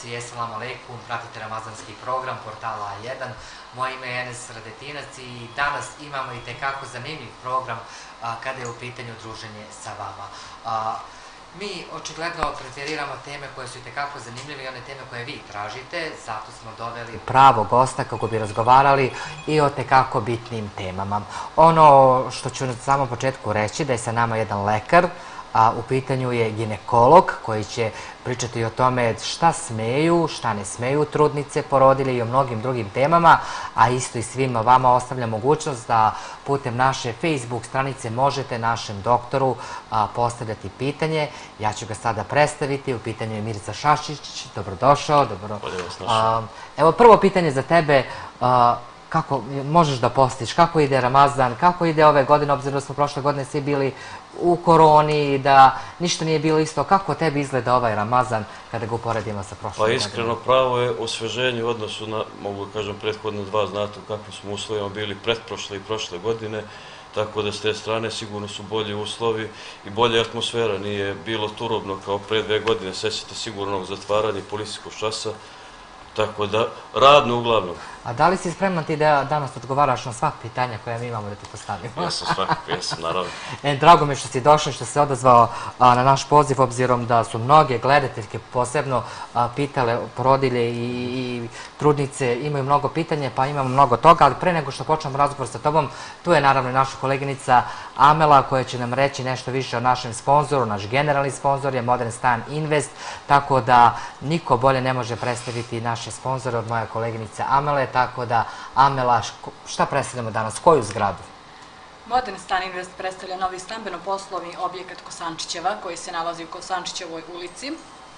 gledalci, assalamu alaikum, pratite ramazanski program portala A1. Moje ime je Enes Radetinac i danas imamo i tekako zanimljiv program kada je u pitanju druženje sa vama. Mi očigledno preferiramo teme koje su i tekako zanimljive i one teme koje vi tražite, zato smo doveli pravog gosta kako bi razgovarali i o tekako bitnim temama. Ono što ću na samom početku reći da je sa nama jedan lekar, a u pitanju je ginekolog koji će pričati o tome šta smeju, šta ne smeju trudnice, porodilje i o mnogim drugim temama, a isto i svima vama ostavljam mogućnost da putem naše Facebook stranice možete našem doktoru postavljati pitanje. Ja ću ga sada predstaviti, u pitanju je Mirza Šašić, dobrodošao. Evo prvo pitanje za tebe, kako možeš da postiš, kako ide Ramazan, kako ide ove godine, obzirom da smo prošle godine svi bili u koroni, da ništa nije bilo isto, kako tebi izgleda ovaj Ramazan kada ga uporedimo sa prošle godine? Pa iskreno pravo je osveženje u odnosu na, mogu da kažem, prethodne dva, znate u kakvim smo uslovima bili pretprošle i prošle godine, tako da s te strane sigurno su bolji uslovi i bolja atmosfera, nije bilo turobno kao pre 2 godine, sećate sigurno zatvaranja policijskog časa, tako da radno uglavnom. A da li si spreman ti da danas odgovaraš na sva pitanja koja mi imamo da ti postavimo? Ja sam svakako, jesam, naravno. Drago mi je što si došao i što si odazvao na naš poziv, obzirom da su mnoge gledateljke posebno pitale porodilje i trudnice, imaju mnogo pitanja, pa imamo mnogo toga, ali pre nego što počnemo razgovor sa tobom, tu je naravno i naša koleginica Amela koja će nam reći nešto više o našem sponzoru. Naš generalni sponzor je Modern Stan Invest, tako da niko bolje ne može predstaviti naše sponzore od moje koleginice Amele, tako da, Amela, šta predstavljamo danas? Koju zgradu? Modern Stan Invest predstavlja novi stambeno-poslovni objekat Kosančićeva, koji se nalazi u Kosančićevoj ulici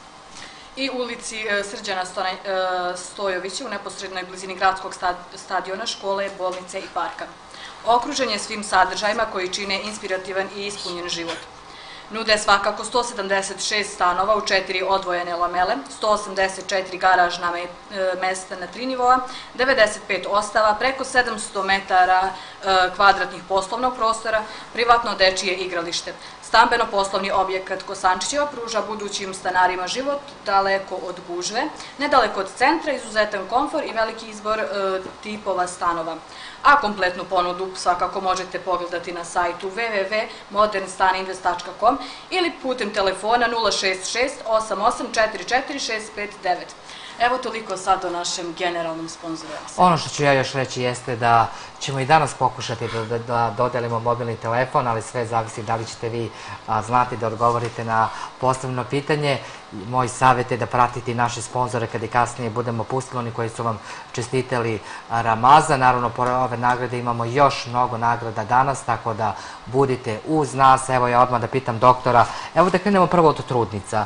i ulici Srđana Stojovića u neposrednoj blizini gradskog stadiona, škole, bolnice i parka. Okružen je svim sadržajima koji čine inspirativan i ispunjen život. Nude svakako 176 stanova u 4 odvojene lamele, 184 garažna mesta na 3 nivoa, 95 ostava, preko 700 metara kvadratnih poslovnog prostora, privatno dečije igralište. Stambeno-poslovni objekat Kosančićeva pruža budućim stanarima život daleko od gužve, nedaleko od centra, izuzetan komfor i veliki izbor tipova stanova. A kompletnu ponudu svakako možete pogledati na sajtu www.modernstaninvest.com ili putem telefona 066 8844 659. Evo toliko sad o našem generalnom sponzoru. Ono što ću ja još reći jeste da ćemo i danas pokušati da dodelimo mobilni telefon, ali sve zavisi da li ćete vi znati da odgovorite na postavljeno pitanje. Moj savjet je da pratite naše sponzore kada i kasnije budemo pustili, oni koji su vam čestitali Ramazan. Naravno, pored ove nagrade imamo još mnogo nagrada danas, tako da budite uz nas. Evo ja odmah da pitam doktora, evo da krenemo prvo od trudnica.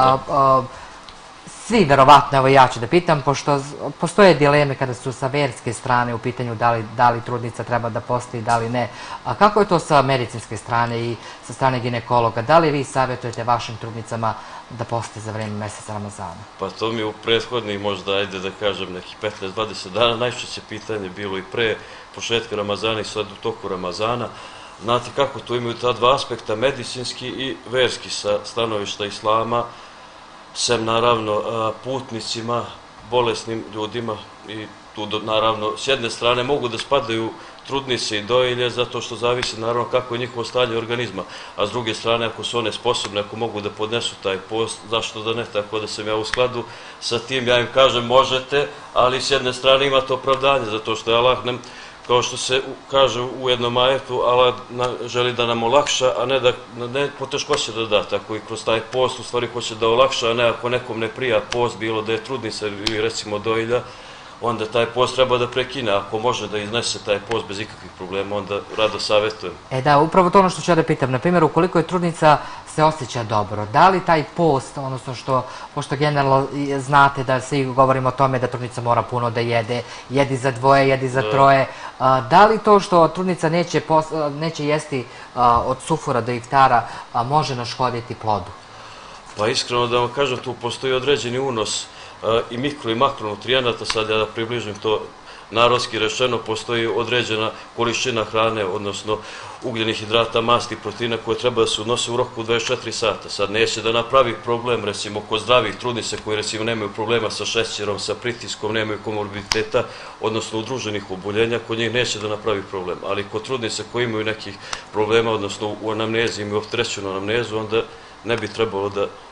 Svi, verovatno, evo ja ću da pitam, pošto postoje dileme kada su sa verske strane u pitanju da li trudnica treba da posti, da li ne. A kako je to sa medicinske strane i sa strane ginekologa? Da li vi savjetujete vašim trudnicama da poste za vreme meseca Ramazana? Pa to mi u prethodnih, možda, ajde da kažem, nekih 15-20 dana, najčešće pitanje bilo i pre početka Ramazana i sad u toku Ramazana. Znate kako, tu imaju ta dva aspekta, medicinski i verski, sa stanovišta islama, sem naravno putnicima, bolesnim ljudima i tu naravno s jedne strane mogu da spadaju trudnice i dojilje zato što zavisi naravno kako je njihovo stanje organizma, a s druge strane ako su one sposobne, ako mogu da podnesu taj post, zašto da ne, tako da sam ja u skladu sa tim, ja im kažem možete, ali s jedne strane imate opravdanje zato što je Allah nam, kao što se kaže u jednom ajetu, Allah želi da nam olakša, a ne poteškoće da da, tako i kroz taj post u stvari hoće da olakša, a ne ako nekom ne prija post, bilo da je trudnica ili recimo dojilja, onda taj post treba da prekine. Ako može da iznese taj post bez ikakvih problema, onda rado savjetujem. Da, upravo to ono što ću ja da pitam. Na primjer, ukoliko je trudnica se osjeća dobro, da li taj post, odnosno što, pošto generalno znate da svi govorimo o tome da trudnica mora puno da jede, jedi za dvoje, jedi za troje, da li to što trudnica neće jesti od sufura do iftara može naškoditi plodu? Pa iskreno da vam kažem, tu postoji određeni unos i mikro i makronutrijenata, sad ja da približim to narodski rečeno postoji određena količina hrane, odnosno ugljenih hidrata, masti i proteina koje treba da se unose u roku 24 sata. Sad neće da napravi problem, recimo, kod zdravih trudnica koji, recimo, nemaju problema sa šećerom, sa pritiskom, nemaju komorbiditeta, odnosno udruženih oboljenja, kod njih neće da napravi problem. Ali kod trudnica koji imaju nekih problema, odnosno u anamnezi, imaju opterećenu anamnezu, onda ne bi trebalo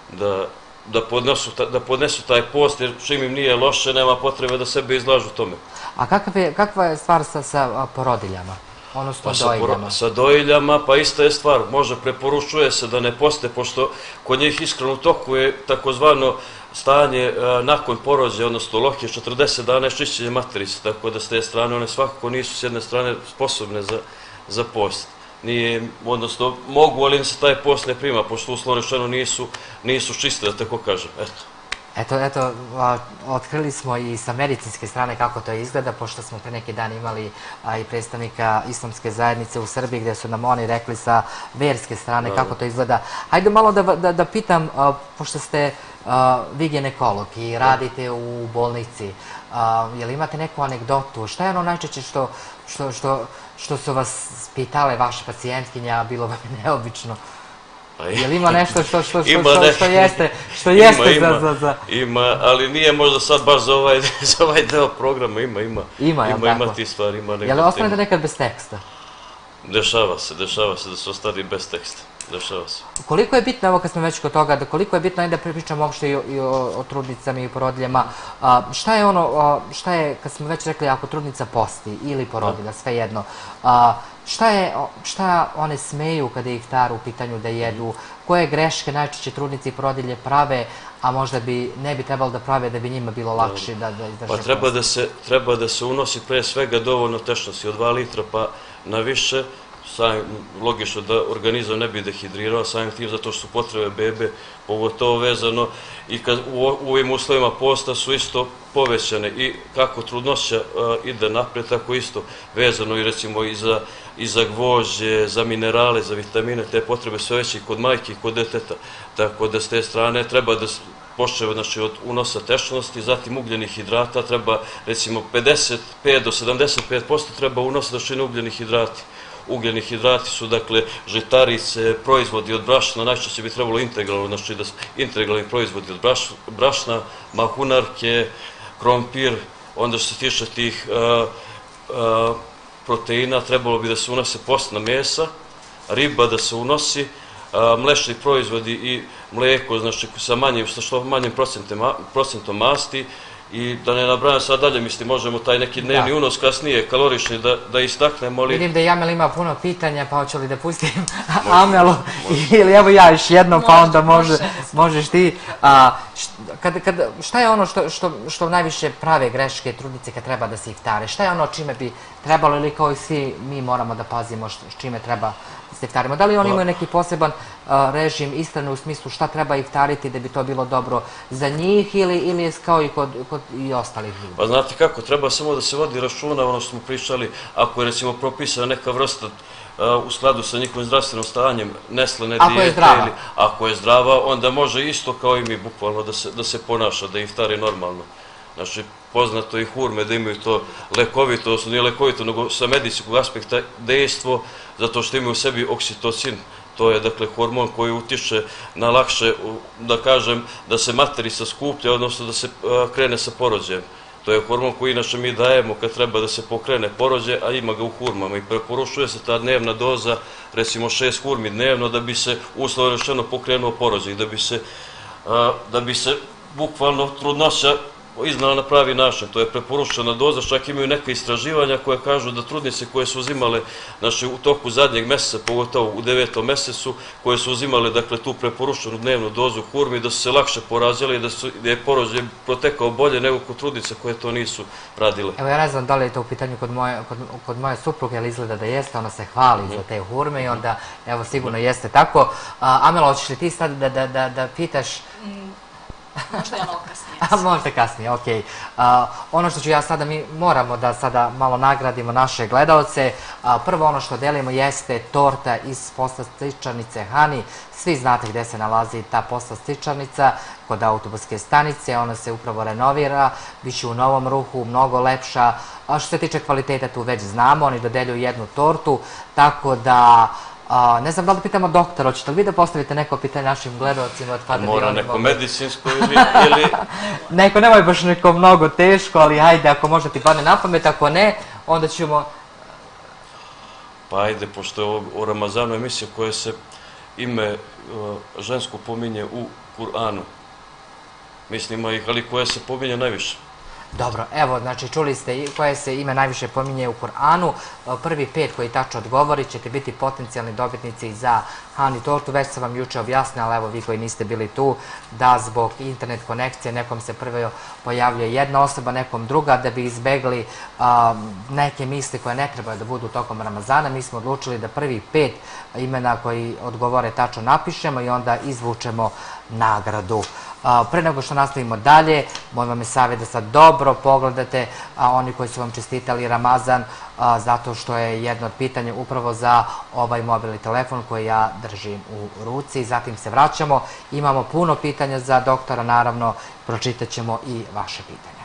da podnesu taj post, jer čim im nije loše, nema potrebe da sebe izlažu tome. A kakva je stvar sa porodiljama, odnosno dojiljama? Sa dojiljama, pa ista je stvar. Može, preporučuje se da ne poste, pošto kod njih iskreno u toku je takozvano stanje nakon porođaja, odnosno lohije 40 dana je čišćenje materice, tako da s te strane one svakako nisu s jedne strane sposobne za post. Odnosno, mogu, ali im se taj post ne prima, pošto uslovno rečeno nisu čiste, da tako kažem. Eto, otkrili smo i sa medicinske strane kako to izgleda, pošto smo pre neki dan imali i predstavnika islamske zajednice u Srbiji, gde su nam oni rekli sa verske strane kako to izgleda. Hajde malo da pitam, pošto ste vi ginekolog i radite u bolnici, je li imate neku anegdotu? Šta je ono najčešće što su vas pitale vaše pacijentkinja, bilo vam je neobično? Je li ima nešto što jeste za... Ima, ali nije možda sad baš za ovaj deo programa, ima ti stvari, ima nekako... Je li ostanete nekad bez teksta? Dešava se da se ostane bez teksta, dešava se. Koliko je bitno, evo kad smo već kod toga, koliko je bitno, ajde da pričamo uopšte i o trudnicama i porodiljama, šta je, kad smo već rekli, ako trudnica posti ili porodilja, sve jedno, šta one smeju kada je iftar u pitanju da jedu, koje greške najčešće trudnice i porodilje prave, a možda ne bi trebalo da prave da bi njima bilo lakše da izdrže post? Pa treba da se unosi pre svega dovoljno tečnosti, od 2 litra pa na više, logično da organizam ne bi dehidrirao, samim tim zato što su potrebe bebe pogotovo vezano i u ovim uslovima posta su isto povećane i kako trudnoća ide napred, tako isto vezano i recimo i za gvožđe, za minerale, za vitamine, te potrebe sve veće i kod majke i kod deteta. Tako da s te strane treba da počne od unosa tečnosti, zatim ugljenih hidrata, treba recimo 55 do 75% treba unosa da čine ugljeni hidrati. Ugljeni hidrati su, dakle, žitarice, proizvodi od brašna, najčešće bi trebalo integralno, znači integralni proizvodi od brašna, mahunarke, krompir, onda što se tiče tih proteina, trebalo bi da se unose postna mesa, riba da se unosi, mlečni proizvodi i mlijeko, znači sa što manjim procentom masti, i da ne nabrajam sad dalje, mislim, možemo taj neki dnevni unos kasnije, kalorični, da istaknemo, ali... Vidim da i Amel ima puno pitanja, pa hoću li da pustim Amelu, ili evo ja još jednom, pa onda možeš ti. Šta je ono što najviše prave greške trudnice kad treba da se iftare? Šta je ono čime bi trebalo, ili kao i svi mi moramo da pazimo s čime treba da se iftarimo? Da li oni imaju neki poseban režim, ishrane u smislu šta treba iftariti da bi to bilo dobro za njih, ili je kao i kod i ostalih ljudi? Pa znate kako, treba samo da se vodi računa, ono što smo pričali, ako je recimo propisana neka vrsta u skladu sa njihovim zdravstvenim stanjem, neslane dijete, ili ako je zdrava, onda može isto kao i mi bukvalno da se ponaša, da iftari normalno. Znači, poznato i hurme da imaju to lekovito, odnosno nije lekovito, nego sa medicinskog aspekta dejstvo, zato što imaju u sebi oksitocin. To je, dakle, hormon koji utiče na lakše, da kažem, da se materica skuplja, odnosno da se krene sa porođajem. To je hormon koji inače mi dajemo kad treba da se pokrene porođaj, a ima ga u hurmama i preporučuje se ta dnevna doza, recimo 6 hurmi dnevno, da bi se uslovno rečeno pokrenuo porođaj, da bi se bukvalno trudnoća iznala na pravi način. To je preporučena doza, čak imaju neke istraživanja koje kažu da trudnice koje su uzimale, znači u toku zadnjeg meseca, pogotovo u 9. mesecu, koje su uzimale, dakle, tu preporučenu dnevnu dozu hurmi, da su se lakše porađale i da je porođaj protekao bolje nego kod trudnica koje to nisu radile. Evo, ja ne znam da li je to u pitanju kod moje supruge, ali izgleda da jeste, ona se hvali za te hurme i onda, evo, sigurno jeste tako. Amela, hoćeš li ti sad da pitaš? Možda ja malo kasnije. Možda kasnije, okej. Ono što ću ja sada, mi moramo da sada malo nagradimo naše gledalce. Prvo ono što delimo jeste torta iz poslastičarnice Hani. Svi znate gde se nalazi ta poslastičarnica, kod autobuske stanice. Ona se upravo renovira, biće u novom ruhu, mnogo lepša. Što se tiče kvaliteta, tu već znamo, oni dodeljuju jednu tortu, tako da ne znam da li pitamo doktora, hoćete li vi da postavite neko pitanje našim gledalcima? Mora neko medicinsko ili... Neko, nemoj baš neko mnogo teško, ali hajde, ako možda ti padne na pamet, ako ne, onda ćemo... Pa ajde, pošto je o Ramazanu emisija koja se ime žensko pominje u Kur'anu. Mislim, ima ih, ali koja se pominje najviše. Dobro, evo, znači čuli ste koje se ime najviše pominje u Kur'anu. Prvi 5 koji tačno odgovori ćete biti potencijalni dobitnici za Hani tortu. Već sam vam juče objasnila, ali evo vi koji niste bili tu, da zbog internet konekcije nekom se prvo pojavljuje jedna osoba, nekom druga, da bi izbegli neke misli koje ne trebaju da budu tokom Ramazana. Mi smo odlučili da prvi 5 imena koji odgovore tačno napišemo i onda izvučemo nagradu. Pre nego što nastavimo dalje, moj vam je savjet da sad dobro pogledate oni koji su vam čestitali Ramazan, zato što je jedno od pitanja upravo za ovaj mobilni telefon koji ja držim u ruci. Zatim se vraćamo, imamo puno pitanja za doktora, naravno, pročitat ćemo i vaše pitanje.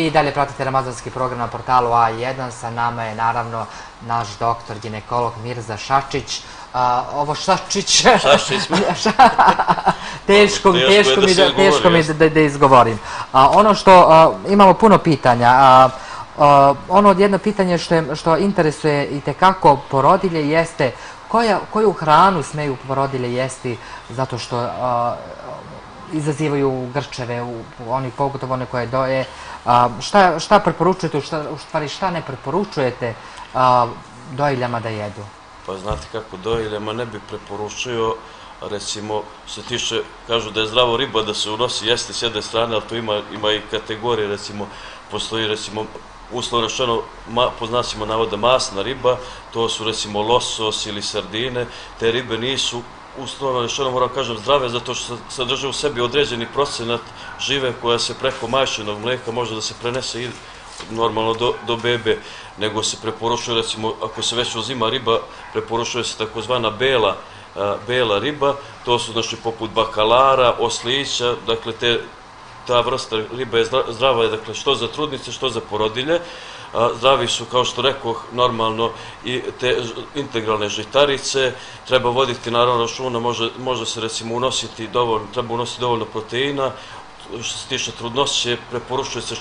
Vi dalje pratite ramazanski program na portalu A1, sa nama je naravno naš doktor, ginekolog Mirza Šačić. Ovo Šačić, teško mi da izgovorim. Ono što, imamo puno pitanja, ono jedno pitanje što interesuje i tekako porodilje jeste koju hranu smeju porodilje jesti zato što izazivaju grčeve, oni pogotovo one koje doje. Šta preporučujete, u stvari šta ne preporučujete dojiljama da jedu? Pa znate kako, dojiljama ne bi preporučio, recimo, se tiče, kažu da je zdravo riba da se unosi jesti s jedne strane, ali tu ima i kategorije, recimo, postoji, recimo, uslovno rečeno, po znacima navoda masna riba, to su, recimo, losos ili sardine, te ribe nisu, uslovno rečeno, moram kažem, zdrave, zato što sadrže u sebi određeni procenat žive koja se preko majčinog mlijeka može da se prenese i normalno do bebe, nego se preporučuje, recimo, ako se već uzima riba, preporučuje se takozvana bela riba, to su, znači, poput bakalara, oslića, dakle, ta vrsta riba je zdrava, dakle, što za trudnice, što za porodilje. Zdravi su, kao što rekoh, normalno i te integralne žitarice, treba voditi naravno računa, može se, recimo, treba unositi dovoljno proteina. Što se tiče trudnoće, preporučuje se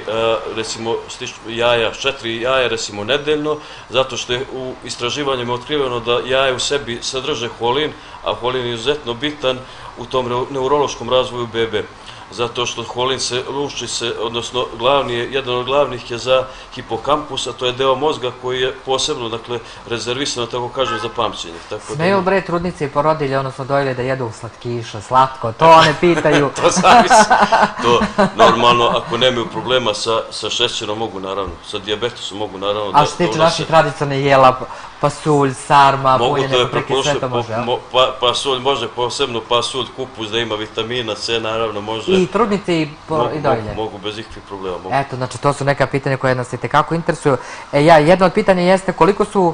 4 jaja, recimo, nedeljno, zato što je u istraživanjima otkriveno da jaje u sebi sadrže holin, a holin je izuzetno bitan u tom neurološkom razvoju bebe. Zato što holin se luči odnosno jedan od glavnih je za hipokampus, a to je deo mozga koji je posebno, dakle, rezervisan, tako kažem, za pamćenje. Smeju bre trudnice i porodilje, odnosno dojilje, da jedu slatkiša, slatko, to one pitaju. To zavisi. To, normalno, ako nemaju problema sa šećerom, mogu, naravno, sa dijabetesom mogu, naravno, a što tiče naših tradicionalnih jela, pasulj, sarma, punjene paprike, sve to može, jel? Pasulj može, posebno pasulj, kupus, da ima vitamina C, naravno, može. I trudnice i dojilje? Mogu, bez ikakvih problema. Eto, znači, to su neka pitanja koje nas i tekako interesuju. Jedno od pitanja jeste koliko su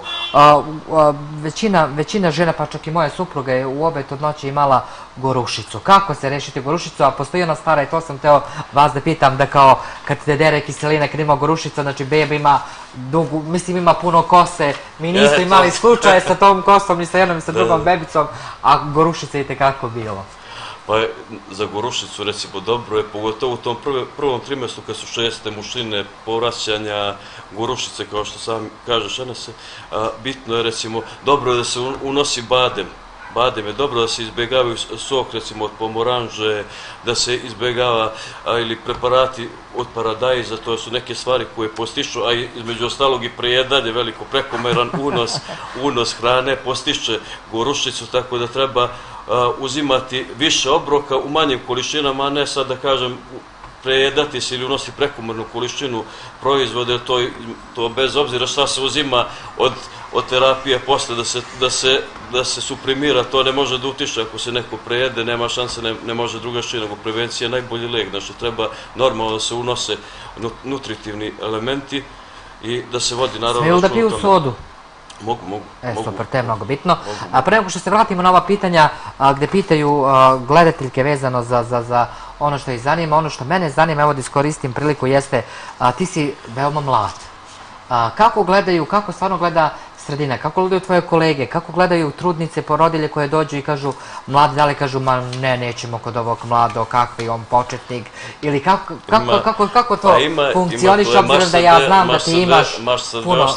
većina žena, pa čak i moja supruga je u obed od noći imala gorušicu. Kako se rešiti gorušicu? A postoji ona stara, i to sam teo vas da pitam, da kao kad te dere kiselina, kad ima gorušica, znači beba ima dugu, mislim ima puno kose, mi nismo imali slučaje sa tom kosom, ni sa jednom, ni sa drugom bebicom, a gorušica je i tekako bilo. Pa za gorušicu, recimo, dobro je, pogotovo u tom prvom trimestru kad su česte mušine, povraćanja, gorušice, kao što sam kažeš, bitno je, recimo, dobro je da se unosi badem. Badem je dobro, da se izbjegavaju sok, recimo, od pomoranže, da se izbjegava ili preparati od paradajza, to su neke stvari koje postiču, a između ostalog i prejedanje, veliko prekomeran unos hrane postiče gorušicu, tako da treba uzimati više obroka u manjim količinama, a ne sad da kažem prejedati se ili unositi prekomernu količinu proizvode, to bez obzira šta se uzima od terapije posle da se suprimira, to ne može da utiče ako se neko prejede, nema šanse, ne može drugačije, nego prevencija je najbolji lek, znači treba normalno da se unose nutritivni elementi i da se vodi naravno... Smiju da piju sodu? Mogu. Super, to je mnogo bitno. A pre nego što se vratimo na ova pitanja gde pitaju gledateljke vezano za ono što ih zanima, ono što mene zanima, evo da iskoristim priliku, jeste ti si veoma mlad. Kako gledaju, kako stvarno gleda sredina, kako gledaju tvoje kolege, kako gledaju trudnice, porodilje koje dođu i kažu, mladi da li kažu, ma ne, nećemo kod ovog mlado, kakvi on početnik, ili kako to funkcioniše, obzirom da ja znam da ti imaš puno...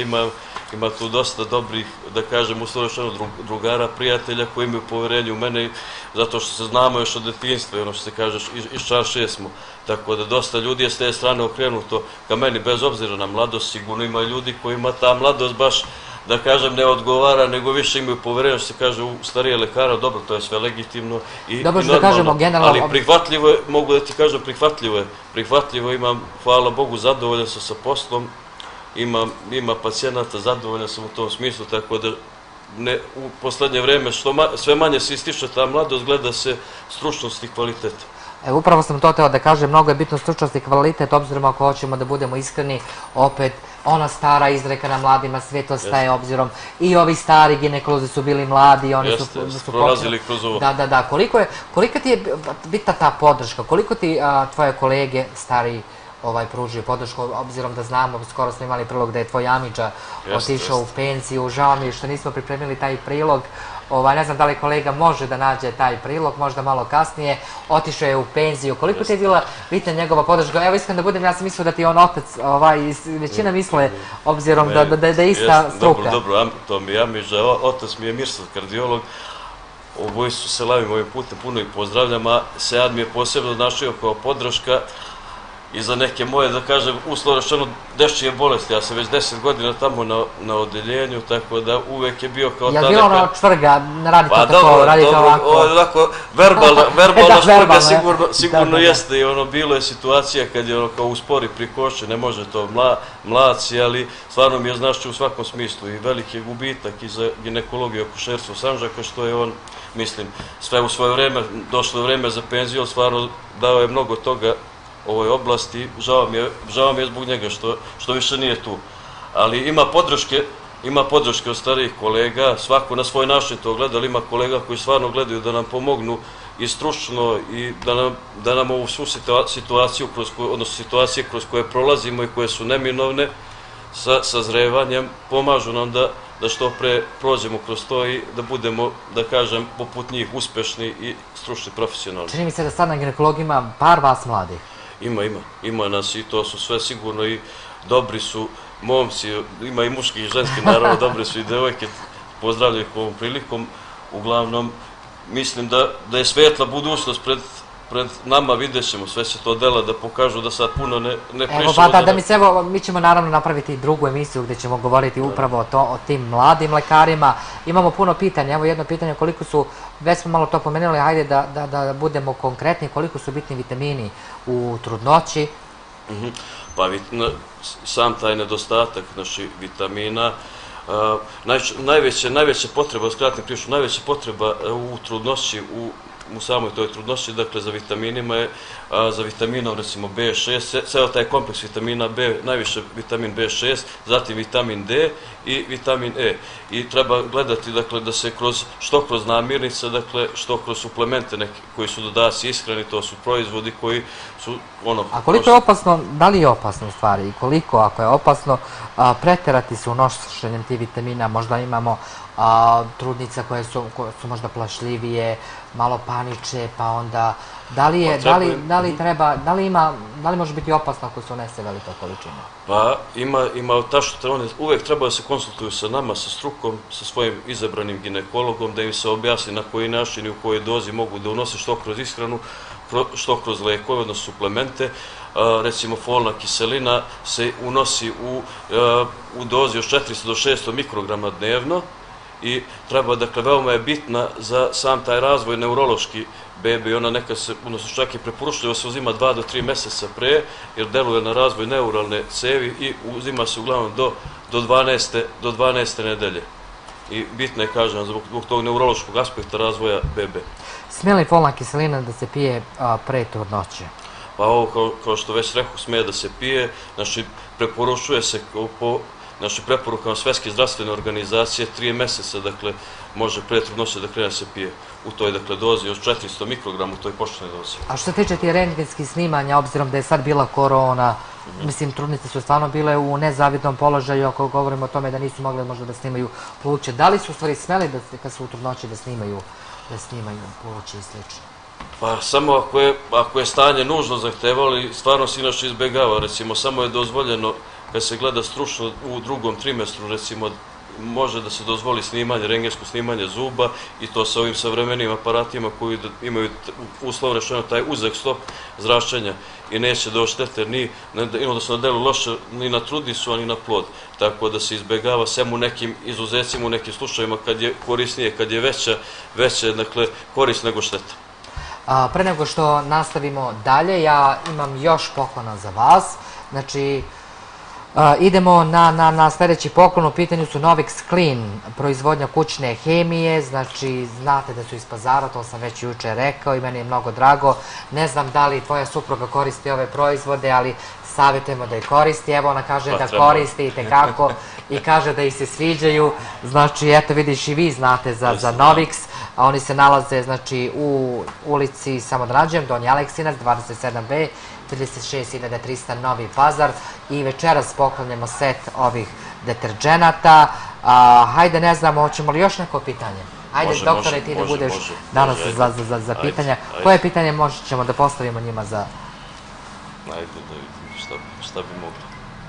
Ima tu dosta dobrih, da kažem, uslovno drugara, prijatelja koji imaju poverenje u mene, zato što se znamo još od detinjstva, ono što se kažeš, iz čaršije smo. Tako da dosta ljudi je s te strane okrenuto ka meni, bez obzira na mladost, sigurno ima ljudi kojima ta mladost baš, da kažem, ne odgovara, nego više imaju poverenje, što se kaže, u starije lekara, dobro, to je sve legitimno i normalno, ali prihvatljivo je, mogu da ti kažem, prihvatljivo imam, hvala Bogu, zadovoljan sam sa poslom, ima pacijenata, zadovoljan sam u tom smislu, tako da u poslednje vreme sve manje se ističe ta mladost, gleda se stručnost i kvalitet. Upravo sam to teo da kažem, mnogo je bitno stručnost i kvalitet, obzirom ako hoćemo da budemo iskreni, opet ona stara izreka na mladima svet ostaje, obzirom i ovi stari ginekolozi su bili mladi, oni su prolazili kroz ovo. Da. Kolika ti je bitna ta podrška, koliko ti tvoje kolege stari pružio podršku, obzirom da znamo, skoro smo imali prilog da je tvoj Amidža otišao u penziju, žao mi je što nismo pripremili taj prilog, ne znam da li kolega može da nađe taj prilog, možda malo kasnije, otišao je u penziju, koliko ti je bila bitna njegova podrška? Evo iskreno da budem, ja sam mislio da ti je on otac, većina misle, obzirom da je ista struka. Dobro, to mi je Amidža, otac mi je Mirsad, kardiolog, obojstvu se lavim ovim putem, puno ih pozdravljam, a Sead mi je posebno značio kao podrška i za neke moje, da kažem, uslovno rečeno dečije bolesti. Ja sam već 10 godina tamo na odeljenju, tako da uvek je bio kao ta neka... Je li bilo ono čvrga, radite tako, radite ovako? Ovako, verbalna čvrga sigurno jeste i ono, bilo je situacija kad je ono kao uspori pri koši, ne može to mlaci, ali stvarno mi je značio u svakom smislu i veliki je gubitak i za ginekologiju i akušerstvo Sandžaka, što je on, mislim, sve u svoje vreme, došlo je vreme za penziju, stvarno dao je mnogo toga ovoj oblasti, žao mi je zbog njega što više nije tu. Ali ima podrške od starijih kolega, svako na svoj način to gleda, ali ima kolega koji stvarno gledaju da nam pomognu i stručno i da nam ovu svu situaciju, odnosno situacije kroz koje prolazimo i koje su neminovne sa sazrevanjem, pomažu nam da što pre prođemo kroz to i da budemo, da kažem, poput njih uspešni i stručni, profesionalni. Čini mi se da sad na ginekologiji ima par vas mladih. Ima nas i to su sve sigurno i dobri su momci, ima i muški i ženski, naravno, dobri su i devojke, pozdravljaju ih ovom prilikom. Uglavnom, mislim da je svetla budućnost pred nama, vidjet ćemo, sve se to dela da pokažu da sad puno ne pričamo. Evo, mi ćemo naravno napraviti drugu emisiju gdje ćemo govoriti upravo o tim mladim lekarima. Imamo puno pitanja, evo jedno pitanje, koliko su, već smo malo to pomenuli, hajde da budemo konkretni, koliko su bitni vitamini u trudnoći? Pa sam taj nedostatak vitamina, najveća potreba, skratim priču, najveća potreba u trudnoći, u samoj toj trudnoći, dakle za vitaminima je, za vitaminom recimo B6, ceo taj kompleks vitamina B, najviše vitamin B6, zatim vitamin D i vitamin E. I treba gledati, dakle, da se što kroz namirnice, dakle, što kroz suplemente koji su dodaci ishrani, to su proizvodi koji su ono... A koliko je opasno, da li je opasno u stvari i koliko, ako je opasno, preterati se unošenjem tih vitamina, možda imamo trudnica koje su možda plašljivije, malo paniče, pa onda da li može biti opasno ako se unese velika količina? Pa ima tačno, uvek treba da se konsultuju sa nama, sa strukom, sa svojim izabranim ginekologom, da im se objasni na koji način i u kojoj dozi mogu da unose što kroz ishranu, što kroz lekove, odnosno suplemente. Recimo folna kiselina se unosi u dozi od 400 do 600 mikrograma dnevno i treba, dakle, veoma je bitna za sam taj razvoj neurološki bebe i ona nekad se, odnosno čak i preporučljivo se uzima 2 do 3 meseca pre, jer deluje na razvoj neuralne cevi i uzima se uglavnom do 12. nedelje. I bitno je, kažem, zbog tog neurološkog aspekta razvoja bebe. Smije li folna kiselina da se pije pre trudnoće? Pa ovo, kao što već rekao, smije da se pije, znači preporučuje se po preporukama Svetske zdravstvene organizacije 3 meseca, dakle, može pre trudnoće da krene da se pije u toj, dakle, dozi od 400 mikrograma u toj početnoj dozi. A što se tiče ti rentgenskih snimanja, obzirom da je sad bila korona, mislim, trudnice su stvarno bile u nezavidnom položaju, ako govorimo o tome da nisu mogle možda da snimaju pluće. Da li su u stvari smeli kad su u trudnoći da snimaju pluće i slično? Pa samo ako je stanje nužno zahtevalo, stvarno se inače izbegava, recimo, samo je dozvoljeno kad se gleda stručno u drugom trimestru, recimo, može da se dozvoli snimanje, rentgensko snimanje zuba i to sa ovim savremenim aparatima koji imaju uslovno rečeno taj uzak stop zračenja i neće da oštete odnosno da delu loše ni na trudnicu, ani na plod. Tako da se izbegava sem u nekim izuzecima, u nekim slučajima kad je korisnije, kad je veća, dakle, korist nego šteta. Pre nego što nastavimo dalje, ja imam još poklona za vas. Znači, idemo na sljedeći poklon. U pitanju su Novix Clean, proizvodnja kućne hemije. Znači, znate da su iz Pazara, to sam već juče rekao i meni je mnogo drago. Ne znam da li tvoja supruga koristi ove proizvode, ali savjetujemo da je koristi, evo ona kaže Pa da treba. koristi i tekako i kaže da ih se sviđaju, znači eto vidiš i vi znate za Novix, a oni se nalaze znači u ulici, samo da nađem, Donji Aleksinac, 27B, 36.300 Novi Pazar i večeras poklonjamo set ovih deterđenata. Hajde, ne znam, hoćemo li još neko pitanje? Ajde, doktore, ti da budeš danas za pitanja. Koje pitanje ćemo da postavimo njima za... Ajde da vidim šta bi mogli.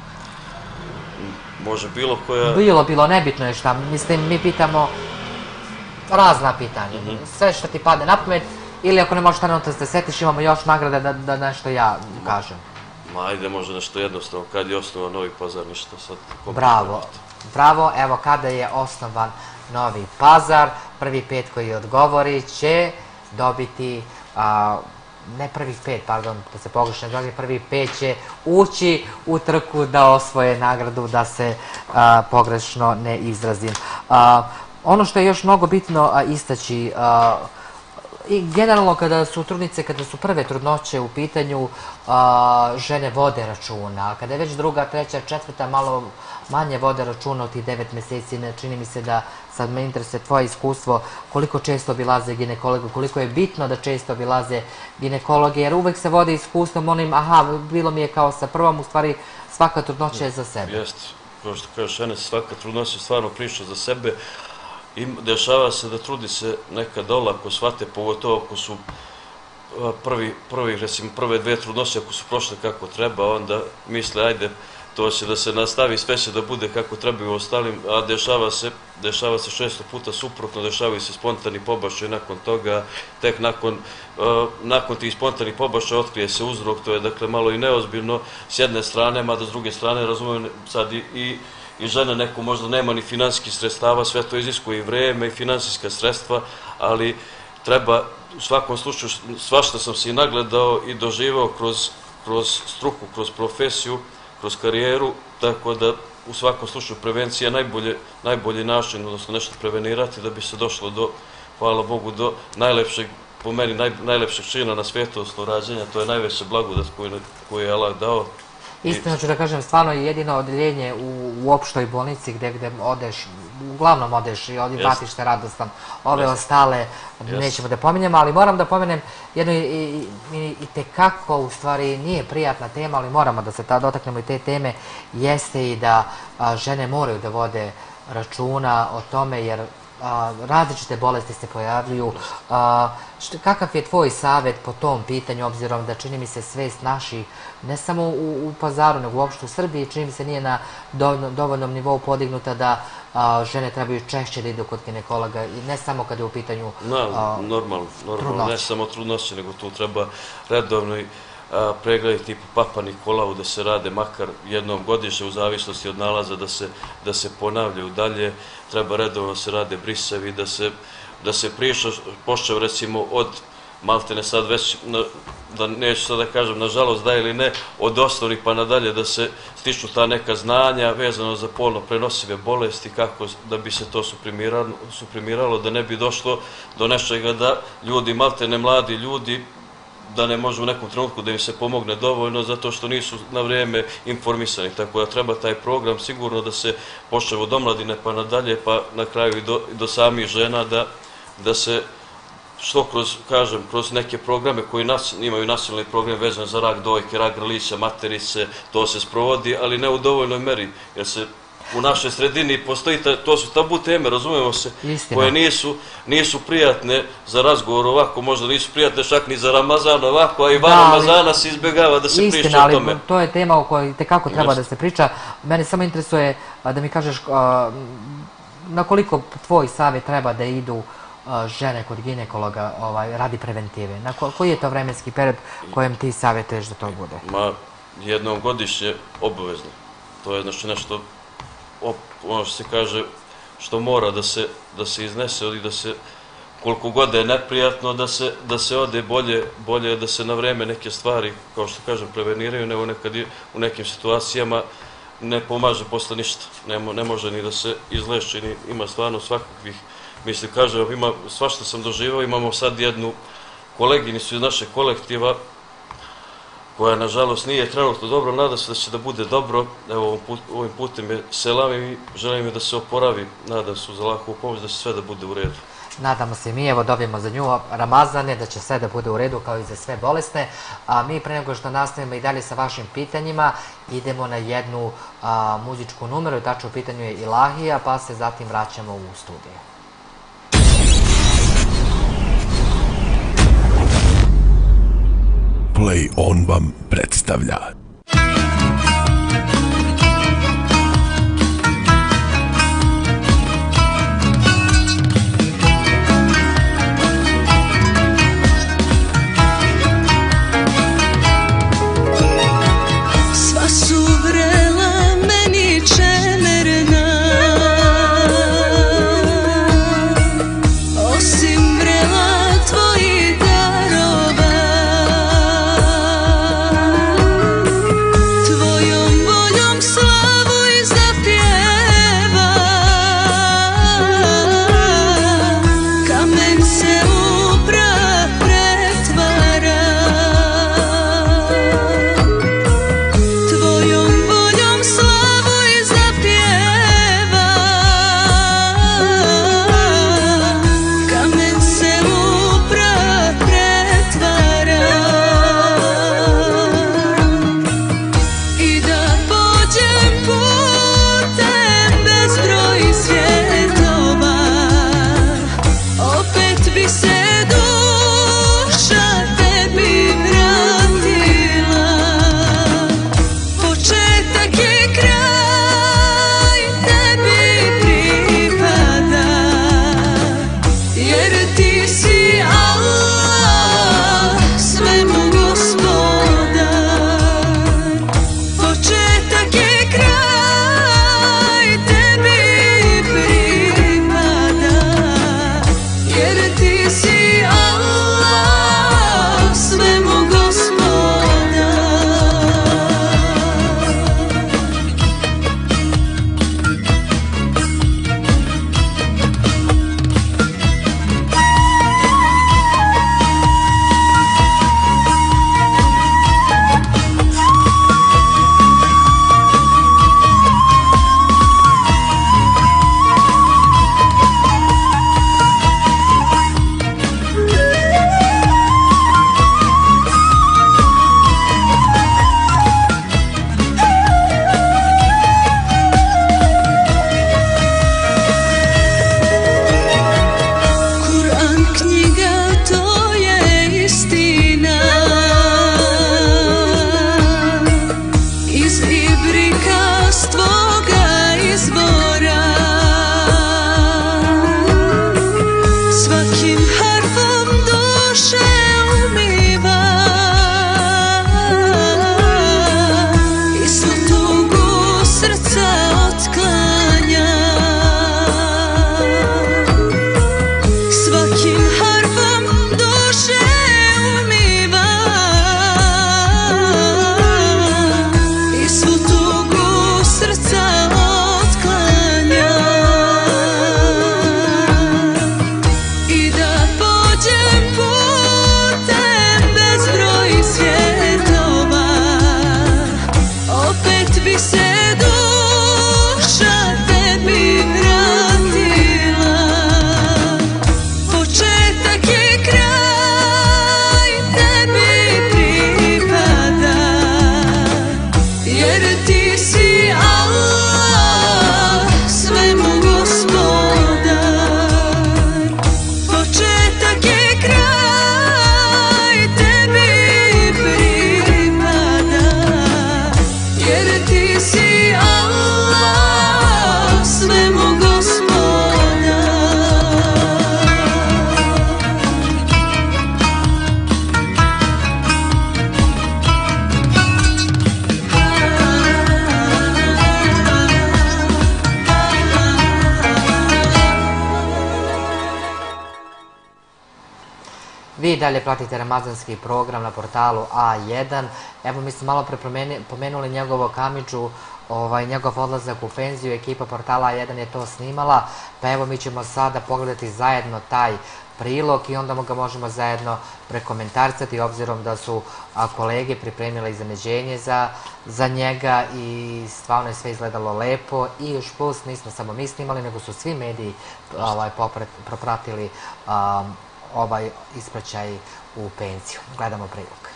Može bilo koja... Bilo, nebitno je šta. Mislim, mi pitamo razna pitanja. Sve što ti padne na pamet, ili ako ne možeš trenutno da se setiš, imamo još nagrade da nešto ja kažem. Ajde, može nešto jednostavno. Kad je osnovan Novi Pazar, ništa sad... Bravo, evo kada je osnovan Novi Pazar, prvi 5 koji odgovori će dobiti, ne prvih 5, pardon, da se pogrešno dođe, prvi 5 će ući u trku da osvoje nagradu, da se pogrešno ne izrazim. Ono što je još mnogo bitno istaći, i generalno kada su trudnice, kada su prve trudnoće u pitanju, žene vode računa. Kada je već druga, treća, četvrta, malo manje vode računa od tih 9 meseci, čini mi se da, sad me interesuje tvoje iskustvo, koliko često obilaze ginekologa, koliko je bitno da često obilaze ginekologe, jer uvek se vode iskustvom onim, bilo mi je kao sa prvom, u stvari svaka trudnoća je za sebe. Jeste, kao što kažeš, svaka trudnoća stvarno priča za sebe. Dešava se da trudi se nekad olako shvate, pogotovo ako su prve 2 trudnoće, ako su prošle kako treba, onda misle, ajde, to će da se nastavi, sve će da bude kako treba i u ostalim, a dešava se često puta suprotno, dešavaju se spontani pobačaj nakon toga, tek nakon tih spontanih pobačaja otkrije se uzrok, to je dakle malo i neozbiljno s jedne strane, mada s druge strane razumijem sad i žena neko možda nema ni finansijskih sredstava, sve to iziskuje i vreme i finansijska sredstva, ali treba u svakom slučaju, svašta sam se i nagledao i doživao kroz struku, kroz profesiju, kroz karijeru, tako da u svakom slučaju prevencija je najbolji način, odnosno nešto prevenirati da bi se došlo do, hvala Bogu, do najlepšeg, po meni najlepšeg čina na svijetu, odnosno rađenja, to je najveća blagodat koju je Allah dao. Istina ću da kažem, stvarno je jedino odeljenje u opštoj bolnici gde odeš, uglavnom odeš i vratiš se radostan. Ove ostale nećemo da pominjemo, ali moram da pomenem jedno i tekako, u stvari nije prijatna tema, ali moramo da se dotaknemo i te teme, jeste i da žene moraju da vode računa o tome, jer različite bolesti se pojavljuju. Kakav je tvoj savjet po tom pitanju, obzirom da čini mi se svest naših, ne samo u Pazaru, nego uopšte u Srbiji, čini mi se nije na dovoljnom nivou podignuta da žene trebaju češće da idu kod ginekologa i ne samo kada je u pitanju Normalno, ne samo trudnoće, nego tu treba redovno pregledi tipu Papa Nikolaou da se rade makar jednom godišnje u zavisnosti od nalaza da se ponavljaju dalje, treba redovno se rade brisevi, da se priča, počeo recimo od maltene sad već, da neću sad da kažem nažalost da ili ne, od osnovnih pa nadalje da se stiču ta neka znanja vezano za polno prenosive bolesti, kako da bi se to suprimiralo, da ne bi došlo do nečega da ljudi, maltene mladi ljudi, da ne može u nekom trenutku da im se pomogne dovoljno zato što nisu na vrijeme informisani. Tako da treba taj program sigurno da se počne od omladine pa nadalje, pa na kraju i do samih žena da se što kroz neke programe koji imaju nacionalni program vezan za rak dojke, rak grlića, materice, to se sprovodi, ali ne u dovoljnoj meri, jer se u našoj sredini postoji, to su tabu teme, razumemo se, koje nisu prijatne za razgovor ovako, možda nisu prijatne čak ni za Ramazan ovako, a i van Ramazana se izbjegava da se priča o tome. Istina, ali to je tema o kojoj tekako treba da se priča. Mene samo interesuje da mi kažeš na koliko tvoj savjet treba da idu žene kod ginekologa radi preventive. Na koji je to vremenski period kojem ti savjetuješ da to bude? Ma, jednom godišnje obavezno. To je znači nešto, ono što se kaže, što mora da se iznese i da se, koliko god je neprijatno, da se ode bolje da se na vreme neke stvari, kao što kažem, preveniraju, nego nekad u nekim situacijama ne pomaže posle ništa. Ne može ni da se izleči, ima stvarno svakakvih, mislim, kažem, ima svašta sam doživao, imamo sad jednu koleginicu iz našeg kolektiva koja nažalost nije trenutno dobro, nada se da će da bude dobro. Evo, ovim putem je selam i želim je da se oporavi, nadam se uz Allahovu pomoć da će sve da bude u redu. Nadamo se mi, evo dobijemo za nju Ramazane, da će sve da bude u redu kao i za sve bolesne. A mi pre nego što nastavimo i dalje sa vašim pitanjima, idemo na jednu muzičku numeru, tačno u pitanju je Ilahija, pa se zatim vraćamo u studiju. Play On vam predstavlja. Sva su vrela meni čemerna, osim vrela tvojih darova. Vi dalje pratite ramazanski program na portalu A1. Evo, mi smo malo pre pomenuli njegovo Kamidžu, njegov odlazak u penziju, ekipa portala A1 je to snimala, pa evo mi ćemo sada pogledati zajedno taj prilog i onda ga možemo zajedno prekomentarisati, obzirom da su kolege pripremile iznenađenje za njega i stvarno je sve izgledalo lepo i još plus nismo samo mi snimali, nego su svi mediji propratili ovaj ispraćaj u penziju. Gledamo prilog.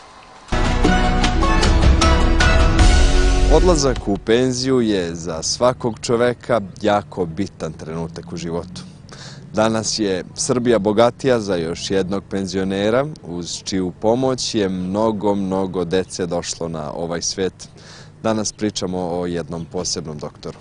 Odlazak u penziju je za svakog čoveka jako bitan trenutak u životu. Danas je Srbija bogatija za još jednog penzionera, uz čiju pomoć je mnogo dece došlo na ovaj svet. Danas pričamo o jednom posebnom doktoru.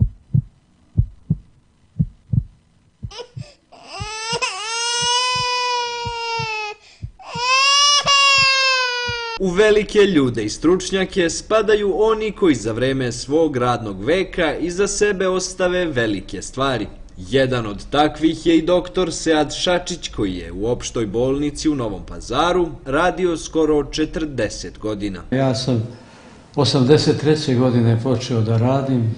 U velike ljude i stručnjake spadaju oni koji za vreme svog radnog veka iza sebe ostave velike stvari. Jedan od takvih je i doktor Sead Šačić, koji je u opštoj bolnici u Novom Pazaru radio skoro 40 godina. Ja sam 83. godine počeo da radim,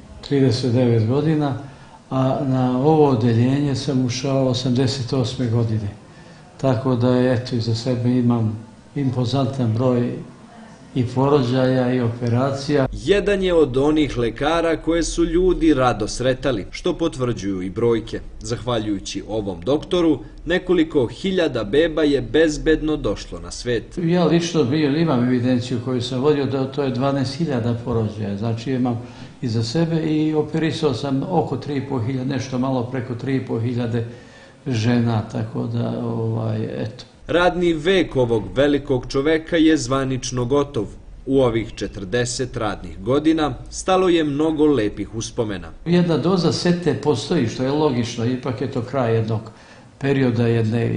39 godina, a na ovo odeljenje sam ušao 88. godine. Tako da, eto, iza sebe imam impozantan broj i porođaja i operacija. Jedan je od onih lekara koje su ljudi rado sretali, što potvrđuju i brojke. Zahvaljujući ovom doktoru, nekoliko hiljada beba je bezbedno došlo na svet. Ja lično imam evidenciju koju sam vodio, da to je 12.000 porođaja. Znači imam iza sebe i operisao sam oko 3.500, nešto malo preko 3.500 žena, tako da, eto. Radni vek ovog velikog čoveka je zvanično gotov. U ovih 40 radnih godina stalo je mnogo lepih uspomena. Jedna doza sete postoji, što je logično, ipak je to kraj jednog perioda,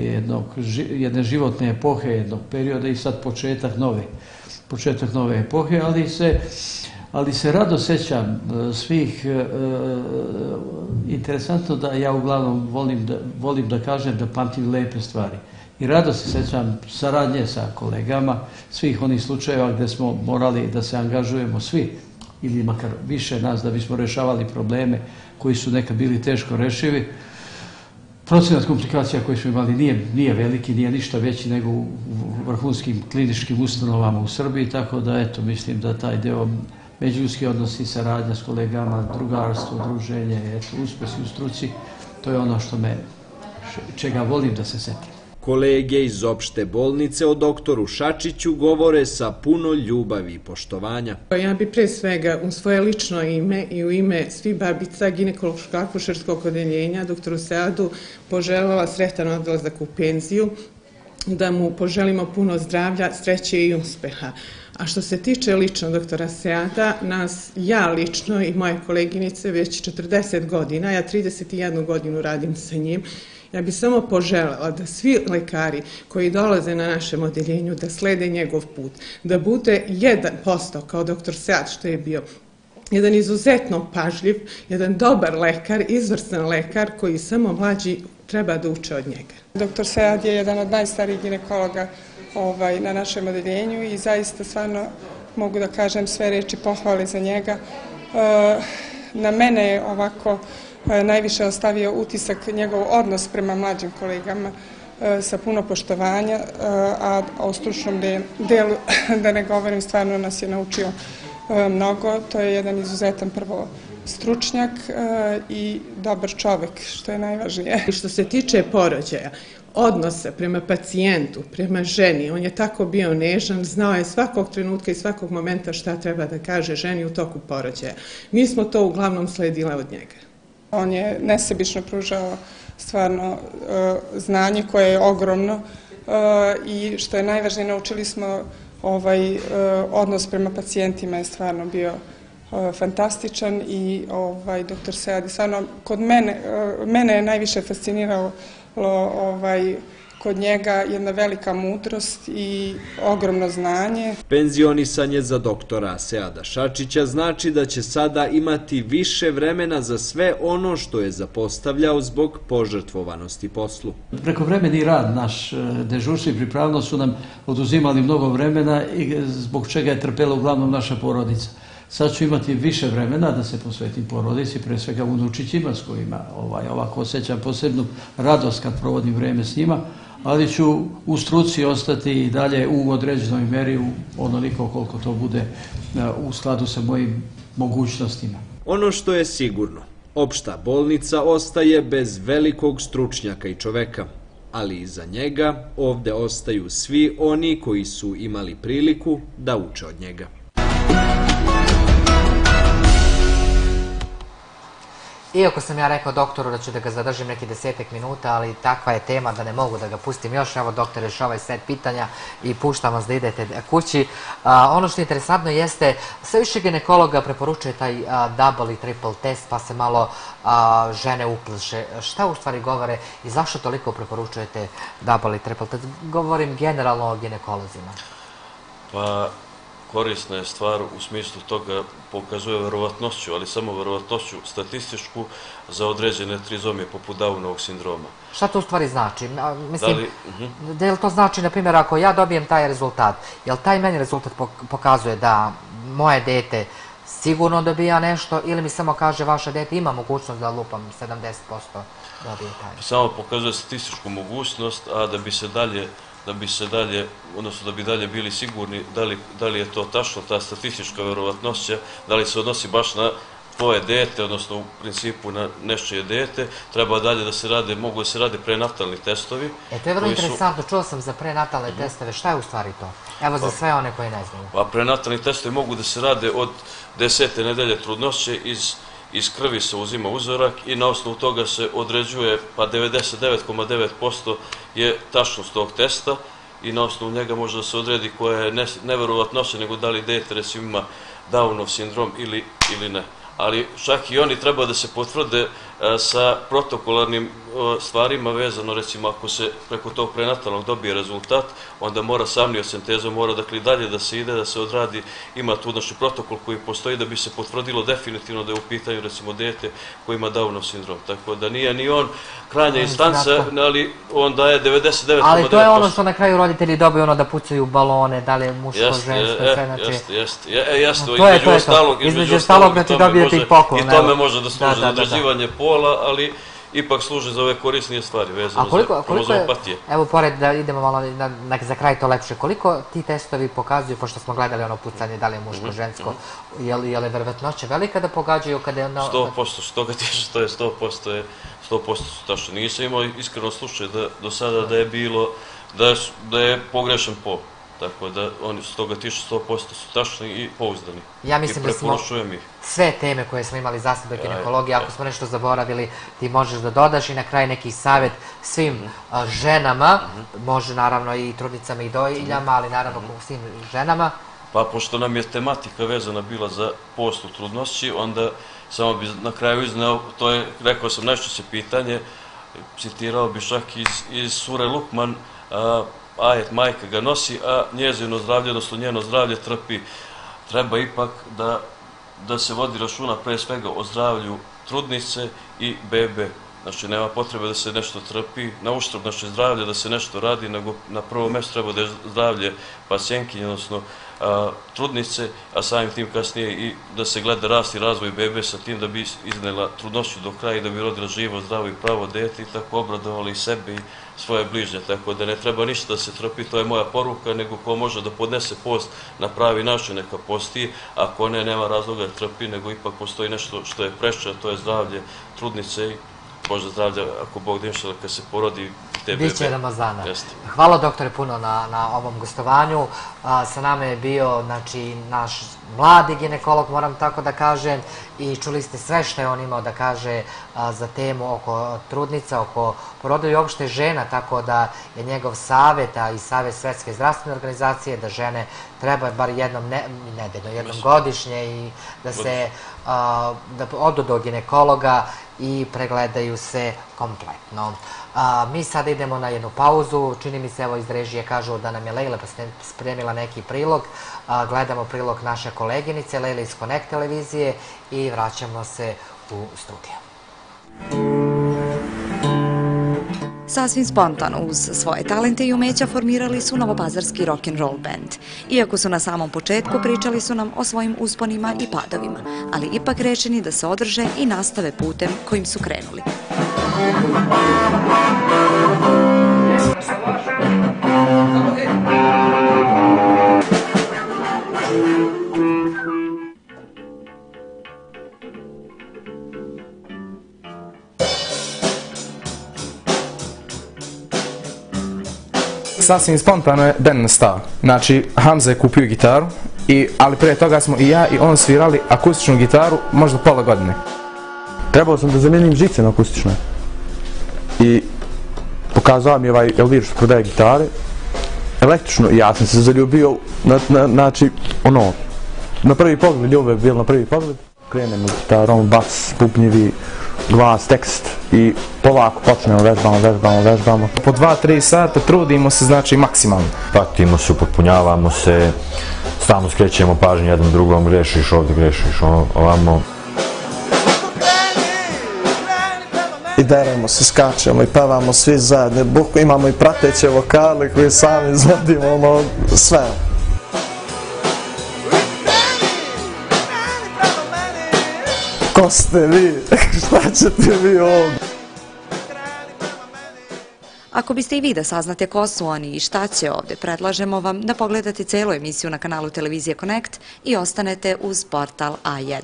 jedne životne epohe, jednog perioda i sad početak nove epohe, ali se rado sećam svih. Interesantno da ja uglavnom volim da kažem da pamtim lepe stvari. I rado se sećam saradnje sa kolegama, svih onih slučajeva gde smo morali da se angažujemo svi, ili makar više nas, da bismo rešavali probleme koji su nekad bili teško rešivi. Procenat komplikacija koje smo imali nije veliki, nije ništa veći nego u vrhunskim kliničkim ustanovama u Srbiji, tako da, eto, mislim da taj deo međuljudski odnosi, saradnja s kolegama, drugarstvo, druženje, eto, uspesi u struci, to je ono čega volim da se setim. Kolege iz opšte bolnice o doktoru Šačiću govore sa puno ljubavi i poštovanja. Ja bi pre svega u svoje lično ime i u ime svih babica ginekološko-akušerskog odeljenja doktoru Seadu poželjela sretan odlazak u penziju, da mu poželimo puno zdravlja, sreće i uspeha. A što se tiče lično doktora Seada, ja lično i moje koleginice već 40 godina, ja 31 godinu radim sa njim, ja bih samo poželjela da svi lekari koji dolaze na našem odeljenju da slede njegov put, da bude 1% kao doktor Sead što je bio, jedan izuzetno pažljiv, jedan dobar lekar, izvrstan lekar koji samo mlađi treba da uče od njega. Doktor Sead je jedan od najstarijih ginekologa na našem odeljenju i zaista stvarno mogu da kažem sve reči pohvale za njega. Na mene je ovako najviše ostavio utisak njegov odnos prema mlađim kolegama sa puno poštovanja, a o stručnom delu, da ne govorim, stvarno nas je naučio mnogo. To je jedan izuzetan prvo stručnjak i dobar čovek, što je najvažnije. Što se tiče porođaja, odnosa prema pacijentu, prema ženi, on je tako bio nežan, znao je svakog trenutka i svakog momenta šta treba da kaže ženi u toku porođaja. Mi smo to uglavnom sledile od njega. On je nesebično pružao stvarno znanje koje je ogromno i što je najvažnije, naučili smo odnos prema pacijentima je stvarno bio fantastičan i doktor Sead je stvarno kod mene je najviše fascinirao kod njega jedna velika mudrost i ogromno znanje. Penzionisanje za doktora Seada Šačića znači da će sada imati više vremena za sve ono što je zapostavljao zbog požrtvovanosti poslu. Prekovremeni rad, naš dežurstvo i pripravnost su nam oduzimali mnogo vremena i zbog čega je trpela uglavnom naša porodica. Sad ću imati više vremena da se posvetim porodici, pre svega unučićima s kojima ovako osjećam posebnu radost kad provodim vreme s njima, ali ću u struci ostati i dalje u određenoj meri, onoliko koliko to bude u skladu sa mojim mogućnostima. Ono što je sigurno, opšta bolnica ostaje bez velikog stručnjaka i čoveka, ali iza njega ovde ostaju svi oni koji su imali priliku da uče od njega. Iako sam ja rekao doktoru da ću da ga zadržim neki 10 minuta, ali takva je tema da ne mogu da ga pustim još. Evo, doktor, rešava set pitanja i puštam vas da idete kući. Ono što je interesantno jeste, sve više ginekologa preporučuje taj double i triple test, pa se malo žene uplaše. Šta u stvari govore i zašto toliko preporučujete double i triple test? Govorim generalno o ginekolozima. Pa, korisna je stvar u smislu toga, pokazuje verovatnošću, ali samo verovatnošću statističku za određene trizomije poput Downovog sindroma. Šta to u stvari znači? Mislim, da li to znači, na primjer, ako ja dobijem taj rezultat, je li taj meni rezultat pokazuje da moje dete sigurno dobija nešto ili mi samo kaže vaše dete ima mogućnost da lupam 70% dobije taj? Samo pokazuje statističku mogućnost, a da bi dalje bili sigurni da li je to tačno, ta statistička verovatnoća, da li se odnosi baš na tvoje dete, odnosno u principu na nečije dete, treba dalje da se rade, mogu da se rade prenatalni testovi. To je vrlo interesantno, čuo sam za prenatalne testove, šta je u stvari to? Evo za sve one koji ne znaju. Pa prenatalni testovi mogu da se rade od 10. nedelje trudnoće, iz krvi se uzima uzorak i na osnovu toga se određuje, pa 99,9% je tačnost tog testa i na osnovu njega može da se odredi koja je neverovatnoća, nego da li dete recimo ima Downov sindrom ili ne. Ali čak i oni treba da se potvrde sa protokolarnim stvarima vezano, recimo ako se preko tog prenatalnog dobije rezultat, onda mora sa amniocentezom, mora dakle dalje da se ide, da se odradi, ima tu znači protokol koji postoji da bi se potvrdilo definitivno da je u pitanju recimo dete koji ima Downov sindrom. Tako da nije ni on krajnja instanca, ali on daje 99,9%. Ali to je ono što na kraju roditelji dobiju, ono da pucaju balone, da li je muško, žensko, sve znači... Između ostalog da ti dobijete i poklon. I tome može da služi za određivanje pola, ali ipak služi za ove korisnije stvari vezano za kromozomopatije. Evo, pored da idemo malo za kraj to lepše, koliko ti testovi pokazuju, pošto smo gledali ono pucanje, da li je muško, žensko, je li verovatnoća velika da pogađaju kada je ono... 100%, što ga tiče, to je 100% su tačno. Nisam imao iskreno slučaj do sada da je bilo, da je pogrešan pol. Tako da oni s toga tiče 100% su tačni i pouzdani. Ja mislim da smo sve teme koje smo imali za sebe ginekologije, ako smo nešto zaboravili, ti možeš da dodaš i na kraj neki savjet svim ženama, može naravno i trudnicama i dojiljama, ali naravno svim ženama. Pa pošto nam je tematika vezana bila za post u trudnoći, onda samo bi na kraju izneo, to je, rekao sam, najčešće pitanje, citirao bi čak iz sure Lukman, ajet majka ga nosi, a njezino zdravlje, odnosno njeno zdravlje trpi. Treba ipak da se vodi računa pre svega o zdravlju trudnice i bebe. Znači, nema potrebe da se nešto trpi, na uštrb naše zdravlje, da se nešto radi, nego na prvo mesto treba da je zdravlje pacijenkinje, odnosno trudnice, a samim tim kasnije i da se gleda rast i razvoj bebe sa tim da bi iznela trudnoću do kraja i da bi rodila živo, zdravo i pravo dete i tako obradovali i sebe i svoje bližnje. Tako da ne treba ništa da se trpi, to je moja poruka, nego ko može da podnese post na pravi način neka posti, ako ne, nema razloga da trpi, nego ipak postoji nešto što je preče, a to je zdravlje trudnice i Bože zdravlja, ako Bog da inšala, kad se porodi te bebe. Biće Ramazana. Hvala doktore puno na ovom gostovanju. Sa nama je bio naš mladi ginekolog, moram tako da kažem, i čuli ste sve što je on imao da kaže za temu oko trudnica, oko porodilja i uopšte žena, tako da je njegov savjet, a i savjet Svetske zdravstvene organizacije, da žene treba bar jednom nedeljno, jednom godišnje i da odu do ginekologa i pregledaju se kompletno. Mi sada idemo na jednu pauzu, čini mi se, evo iz režije kažu da nam je Lejla spremila neki prilog, gledamo prilog naše koleginice Lejle iz Connect televizije i vraćamo se u studio. Sasvim spontano uz svoje talente i umeća formirali su novopazarski rock'n'roll band. Iako su na samom početku pričali su nam o svojim usponima i padovima, ali ipak rešeni da se održe i nastave putem kojim su krenuli. Sasvim spontano je band nastao. Znači, Hamza je kupio gitaru, ali prije toga smo i ja i on svirali akustičnu gitaru možda pola godine. Trebao sam da zamenim žice na akustičnoj. I pokazao mi ovaj Elvir što prodaje gitare, električno, i ja sam se zaljubio, znači, na prvi pogled, ljubav je bila na prvi pogled. Krenem u gitarom, bas, bubnjevi, glas, tekst i polako počnemo, vežbamo. Po 2-3 sata trudimo se, znači, maksimalno. Pratimo se, upotpunjavamo se, stalno skrećemo pažnju jednom drugom, grešiš ovdje, grešiš ovamo. I deremo se, skačemo i pevamo svi zajedno, imamo i prateće vokale koje sami izvodimo, sve. Ko ste vi? Šta ćete vi ovdje? Ako biste i vi da saznate ko su oni i šta će ovdje, predlažemo vam da pogledate celu emisiju na kanalu televizije Connect i ostanete uz portal A1.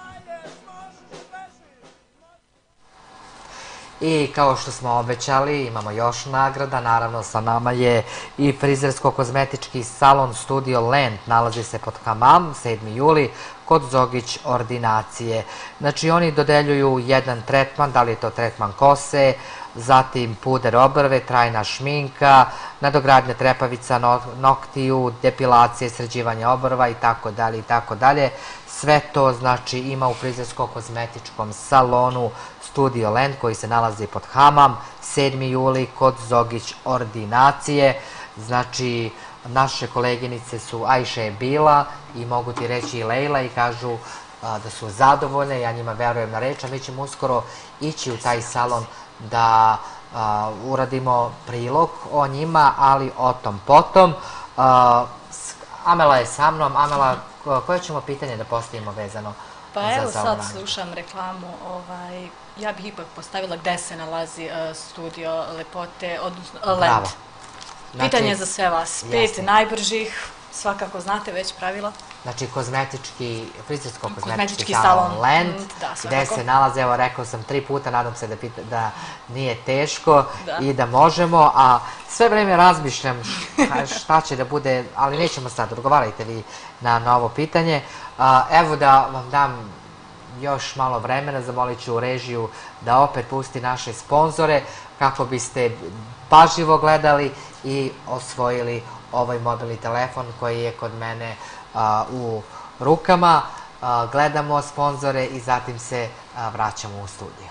I kao što smo obećali, imamo još nagrada, naravno sa nama je i frizersko-kozmetički salon Studio Land, nalazi se pod Hamam, 7. juli, kod Zogić ordinacije. Znači oni dodeljuju jedan tretman, da li je to tretman kose, zatim puder obrve, trajna šminka, nadogradnja trepavica noktiju, depilacije, sređivanje obrva i tako dalje. Sve to znači ima u frizersko-kozmetičkom salonu Studio Land koji se nalazi pod Hamam, 7. juli kod Zogić ordinacije. Znači naše koleginice su Ajša je bila i mogu ti reći i Lejla i kažu da su zadovoljne, ja njima verujem na reč, a mi ćemo uskoro ići u taj salon da uradimo prilog o njima, ali o tom potom. Amela je sa mnom. Amela, koje ćemo pitanje da postavimo vezano za Pa evo sad nagradu? slušam reklamu, ja bih ipak postavila gde se nalazi studio lepote, odnosno Land. Pitanje za sve vas, 5 najbržih, svakako znate već pravila. Znači, frizersko-kozmetički salon Land, gde se nalaze, evo rekao sam 3 puta, nadam se da nije teško i da možemo, a sve vreme razmišljam šta će da bude, ali nećemo sad, odgovarajte vi na ovo pitanje. Evo da vam dam još malo vremena, zamolit ću režiju da opet pusti naše sponzore kako biste pažljivo gledali i osvojili ovaj mobilni telefon koji je kod mene u rukama. Gledamo sponzore i zatim se vraćamo u studio.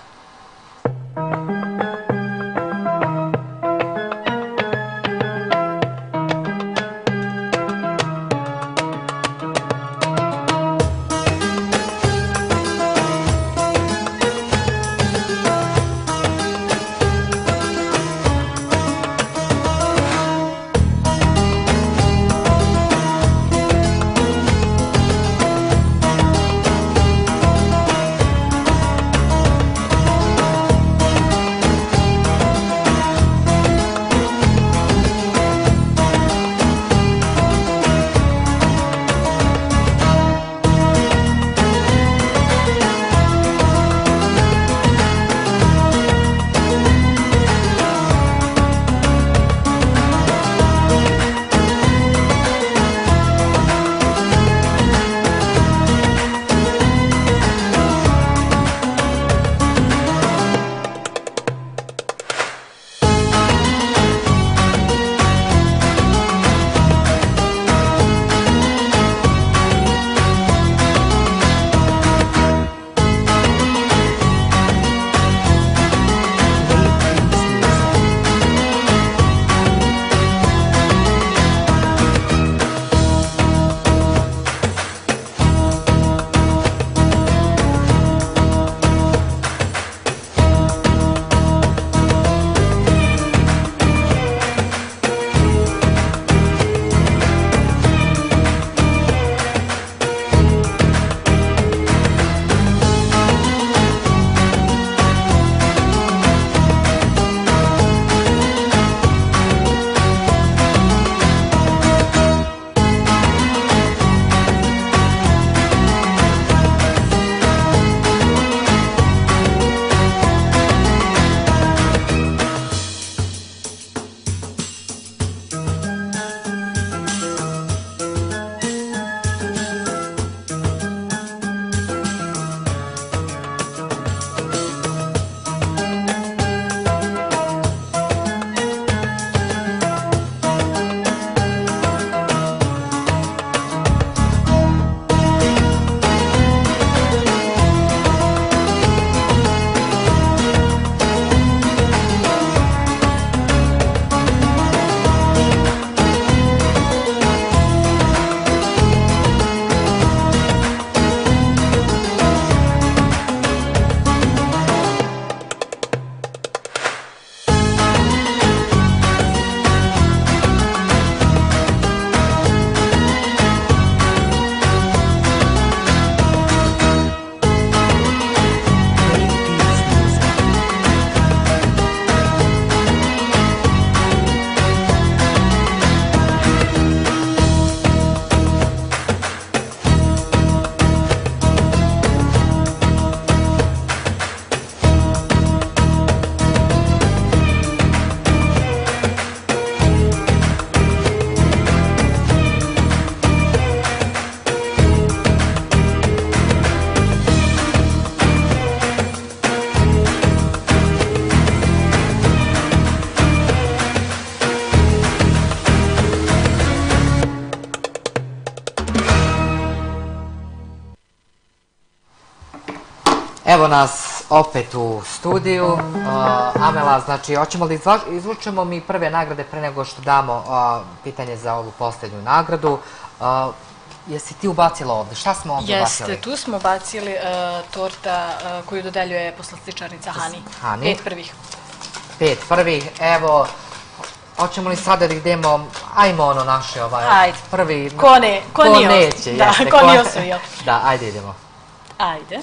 Evo nas opet u studiju. Amela, znači, hoćemo da izvučemo mi prve nagrade pre nego što damo pitanje za ovu poslednju nagradu. Jesi ti ubacila ovde? Šta smo ovde ubacili? Jeste, tu smo bacili torta koju dodeljuje poslastičarnica Hani. 5 prvih. 5 prvih, evo, hoćemo li sada da idemo, ajmo ono naše prvi... Ko neće. Da, ko nije osvojio. Da, ajde idemo. Ajde.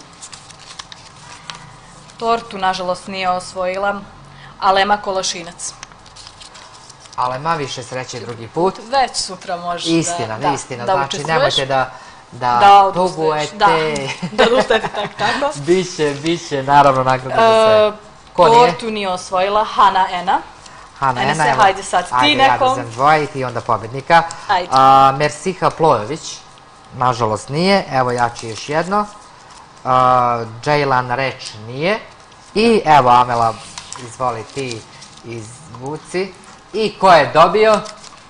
Tortu, nažalost, nije osvojila Alema Kolašinac. Alema, više sreće drugi put. Već sutra možeš da učestvuješ. Istina, znači nemojte da tugujete. Da odustajete tako. Biće, naravno, nagrada za sve. Tortu nije osvojila Hana Ena. Hana Ena, evo. Hajde sad ti nekom. Ajde, ja da zamdvojiti i onda pobednika. Mersiha Plojović, nažalost nije. Evo, ja ću još jedno. Džejlan Reč nije. I evo, Amela, izvoli ti izvuci. I ko je dobio?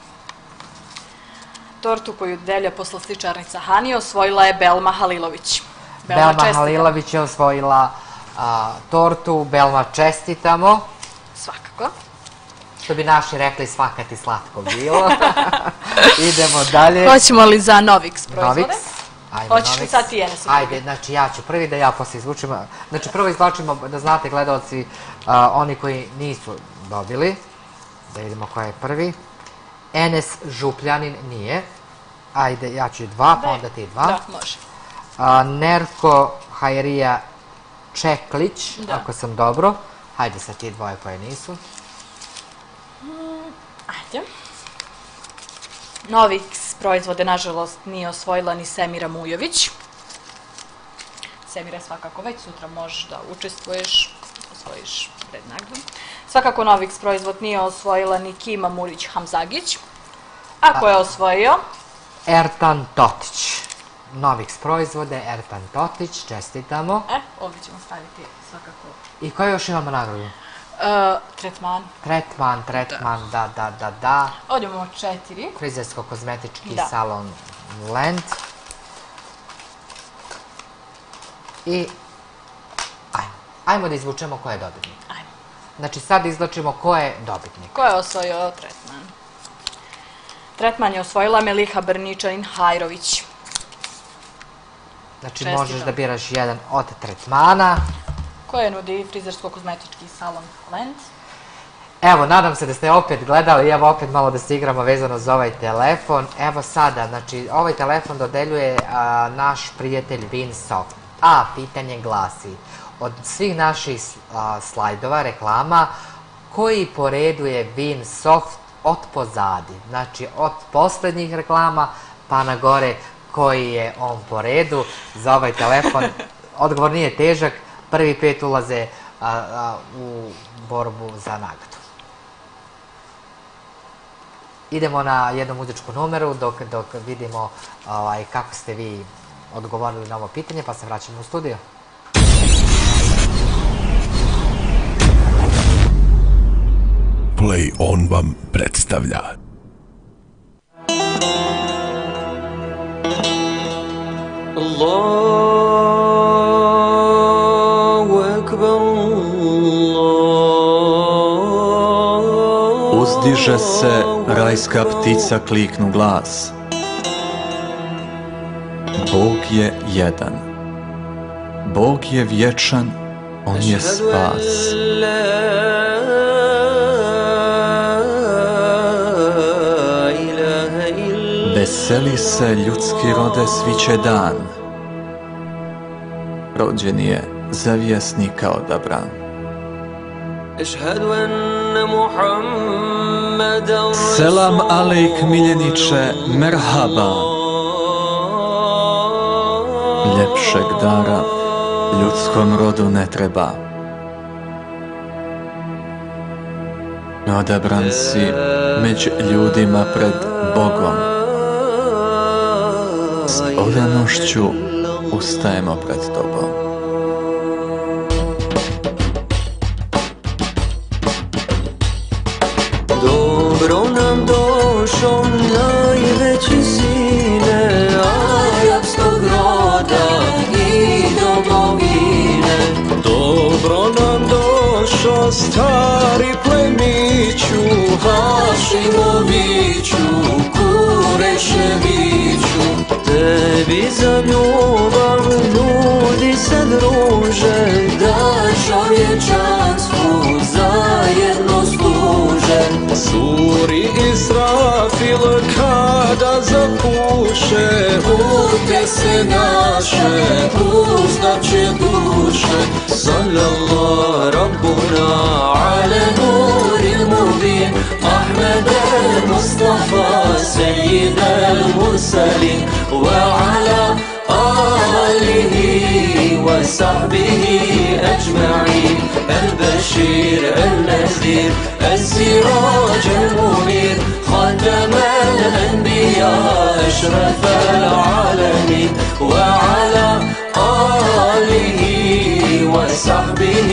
Tortu koju delja poslastičarnica Hani osvojila je Belma Halilović. Belma Halilović je osvojila tortu. Belma, čestitamo. Svakako. Što bi naši rekli, svaka ti slatko bilo. Idemo dalje. Hoćemo li za Novix proizvode? Novix. Hoćeš li sad ti Enes? Ajde, znači ja ću prvi da ja posle izvučem. Znači prvo izvlačimo, da znate gledalci, oni koji nisu dobili. Da vidimo ko je prvi. Enes Župljanin nije. Ajde, ja ću 2, pa onda ti 2. Da, može. Nerko Hajrija Čeklić, ako sam dobro. Hajde sad ti dvoje koje nisu. Ajde. Novix proizvode, nažalost, nije osvojila ni Semira Mujović. Semira, svakako već sutra možeš da učestvuješ, osvojiš prednagradu. Svakako Novix proizvod nije osvojila ni Kima Murić Hamzagić. A ko je osvojio? Ertan Totić. Novix proizvode, Ertan Totić, čestitamo. Ovdje ćemo staviti svakako. I koju još imamo nagradu? Tretman. Tretman, da. Ovdje imamo 4. Frizersko-kozmetički salon Lent. I ajmo da izvučemo ko je dobitnik. Znači sad izvlačimo ko je dobitnik. Ko je osvojio Tretman? Tretman je osvojila Meliha Brničanin Hajrović. Znači možeš da biraš jedan od Tretmana. Koje nudi frizersko-kozmetički salon Lent. Evo, nadam se da ste opet gledali i evo opet malo da se igramo vezano za ovaj telefon. Evo sada, znači ovaj telefon dodeljuje naš prijatelj Vinsoft. A pitanje glasi, od svih naših slajdova, reklama, koji po redu je Vinsoft od pozadi? Znači od poslednjih reklama pa na gore koji je on po redu za ovaj telefon. Odgovor nije težak. Prvi 5 ulaze u borbu za nagradu. Idemo na jednu muzičku numeru dok vidimo kako ste vi odgovorili na ovo pitanje, pa se vraćamo u studio. Play On vam predstavlja Uzdiže se rajska ptica, kliknu glas. Bog je jedan. Bog je vječan, on je spas. Veseli se ljudski rode sviće dan. Rođen je za vjesnika odabran. Selam alejk miljeniče, merhaba. Ljepšeg dara ljudskom rodu ne treba. Odabran si među ljudima pred Bogom. S odanošću ustajemo pred tobom. Dobro nam došao najveći sine arapskog roda i domovine. stari plemiću, Hašimoviću, Kureševiću. Tebi za ljubav ljudi se druže, da čovječanstvu zajedno služe. Suri Israfil kada zapuše, utese naše uzdaće duše. Sallallahu Rabbuna ala nuril mubin, Ahmed al-Mustafa Sayyid al-Mursalin, wa ala alihi wa sahbihi ajma'in. البشير النذير السراج المنير خاتم الأنبياء أشرف العالمين وعلى آله وصحبه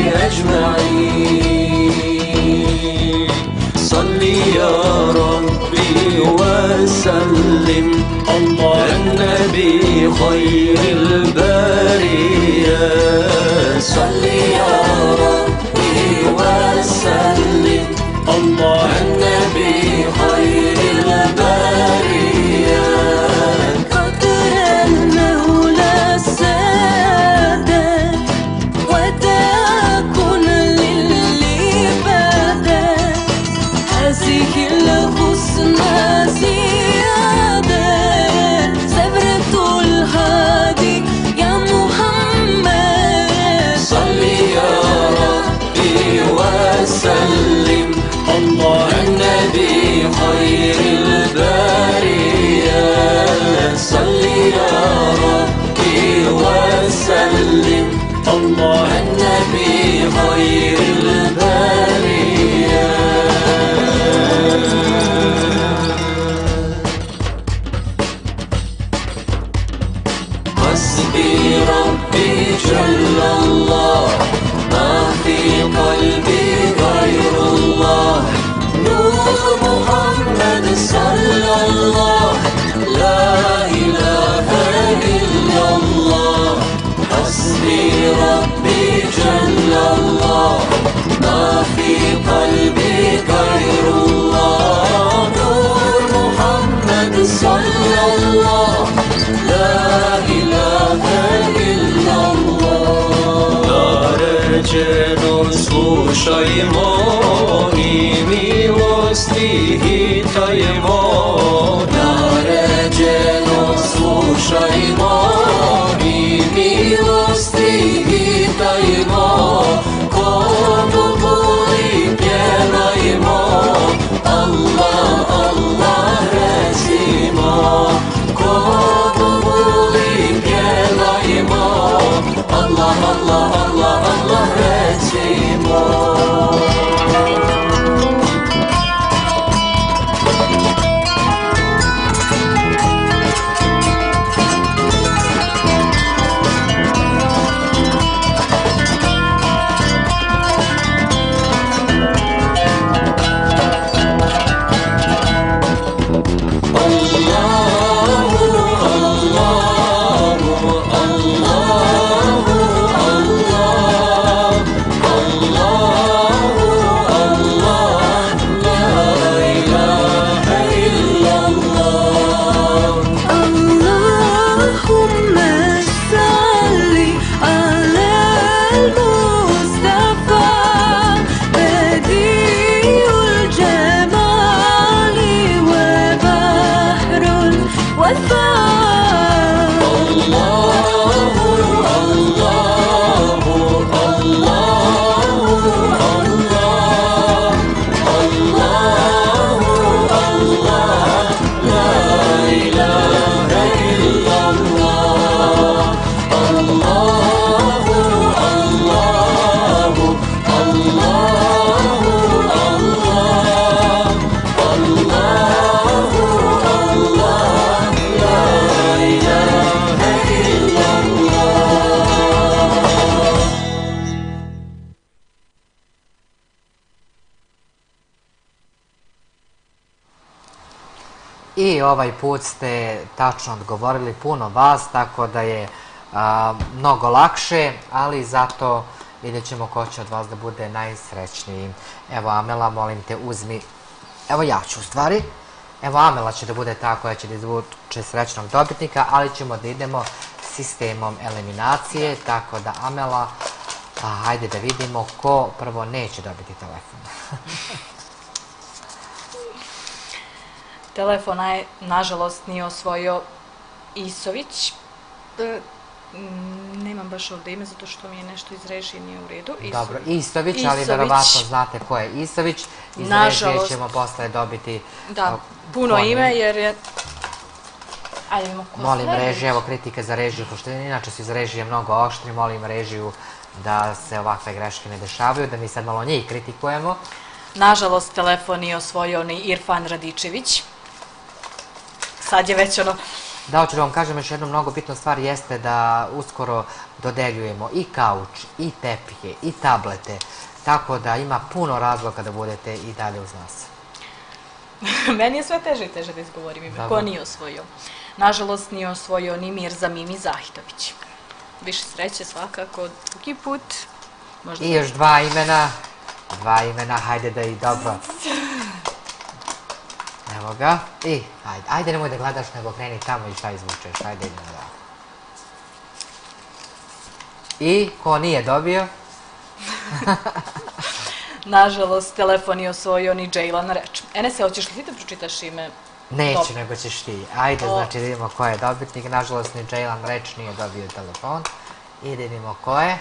أجمعين. صل يا ربي وسلم على النبي خير البرية. صل يا ربي وسلم على النبي خير البرية. قدر المولى السادة وتكن للعبادة هذه الحسنى زيادة. سبرة الهادي يا محمد. صل يا ربي وسلم على النبي خير البرية. صل يا ربي وسلم على النبي خير البرية. حسبي ربي جل الله، ما في قلبي غير الله. نور محمد صلى الله، لا إله إلا الله. حسبي ربي جل الله، ما في قلبي غير الله. نور محمد صلى الله، لا إله إلا الله. Naređeno slušajmo i milosti hitajmo. Naređeno slušajmo i milosti hitajmo. Ko boli pjevajmo, Allah, Allah recimo. Ko boli pjevajmo, Allah, Allah, Allah, Allah recimo. I ovaj put ste tačno odgovorili puno vas, tako da je mnogo lakše, ali zato vidjet ćemo ko će od vas da bude najsrećniji. Evo, Amela, molim te, uzmi, evo ja ću u stvari, evo Amela će da bude ta koja će da izvuče srećnog dobitnika, ali ćemo da idemo sistemom eliminacije, tako da Amela, hajde da vidimo ko prvo neće dobiti telefon. Telefona je, nažalost, nije osvojio Isović. Nemam baš ovdje ime, zato što mi je nešto iz režije nije u redu. Dobro, Isović, ali verovatno znate ko je Isović. Iz režije ćemo posle dobiti... Da, puno ime, jer je... Ajde, imamo ko molim režiju, evo kritike za režiju, pošto inače su iz režije mnogo oštri, molim režiju da se ovakve greške ne dešavaju, da mi sad malo njih kritikujemo. Nažalost, telefon je osvojio ni Irfan Radičević. Sad je već ono... Da, hoću da vam kažem još jednu mnogo bitnu stvar, jeste da uskoro dodeljujemo i kauč, i tepije, i tablete, tako da ima puno razloga da budete i dalje uz nas. Meni je sve teže i teže da izgovorim ime. Ko nije osvojio? Nažalost, nije osvojio ni Mirza Mimi Zahitović. Više sreće svakako, drugi put. I još dva imena, hajde da i dobro. Evo ga, i ajde nemoj da gledaš, nego kreni tamo i šta izvučeš, ajde idemo da. I ko nije dobio? Nažalost, telefon je osvojio ni Džejlan Reč. Enese, hoćeš li ti da pročitaš ime? Neću, nego ćeš ti. Ajde, znači da vidimo ko je dobitnik. Nažalost, ni Džejlan Reč nije dobio telefon. I da vidimo ko je.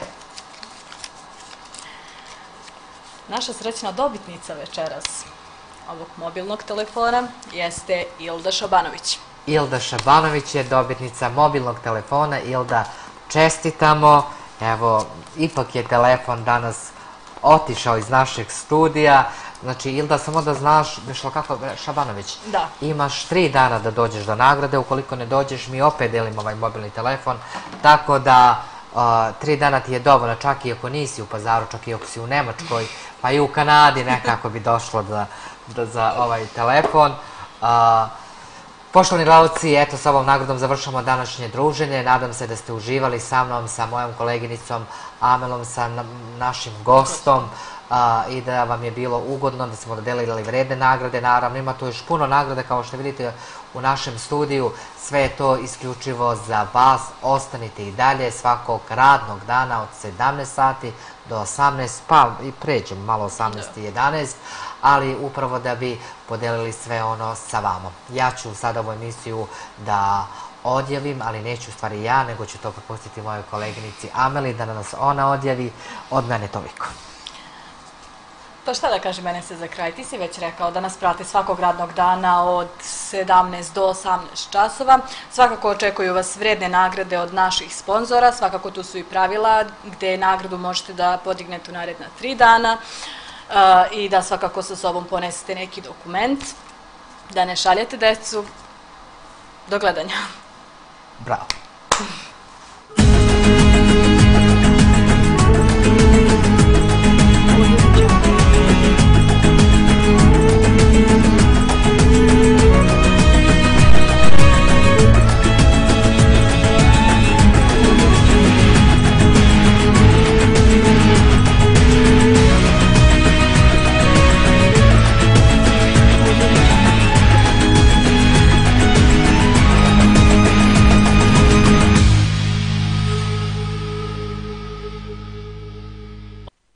Naša srećna dobitnica večeras ovog mobilnog telefona jeste Ilda Šabanović. Ilda Šabanović je dobitnica mobilnog telefona. Ilda, čestitamo. Evo, ipak je telefon danas otišao iz našeg studija. Znači, Ilda, samo da znaš, Šabanović, imaš 3 dana da dođeš do nagrade, ukoliko ne dođeš, mi opet delimo ovaj mobilni telefon, tako da 3 dana ti je dovoljno, čak i ako nisi u Pazaru, čak i ako si u Nemačkoj, pa i u Kanadi nekako bi došlo za ovaj telefon. Poštovani gledalci, eto, sa ovom nagradom završamo današnje druženje. Nadam se da ste uživali sa mnom, sa mojom koleginicom Amelom, sa našim gostom i da vam je bilo ugodno, da smo dodelili vredne nagrade. Naravno, ima tu još puno nagrade, kao što vidite u našem studiju. Sve je to isključivo za vas. Ostanite i dalje svakog radnog dana od 17 sati do 18, pa i pređemo malo 18 i 11, ali upravo da bi podelili sve ono sa vama. Ja ću sada ovu emisiju da odjavim, ali neću u stvari ja, nego ću to prepustiti mojoj koleginici Ameli da nas ona odjavi. Od mene toliko. Pa šta da kažem, mene se za kraj, ti si već rekao da nas prate svakog radnog dana od 17 do 18 časova. Svakako očekuju vas vredne nagrade od naših sponzora, svakako tu su i pravila gde nagradu možete da podignete u naredna 3 dana i da svakako sa sobom ponesete neki dokument, da ne šaljete decu. Do gledanja. Bravo.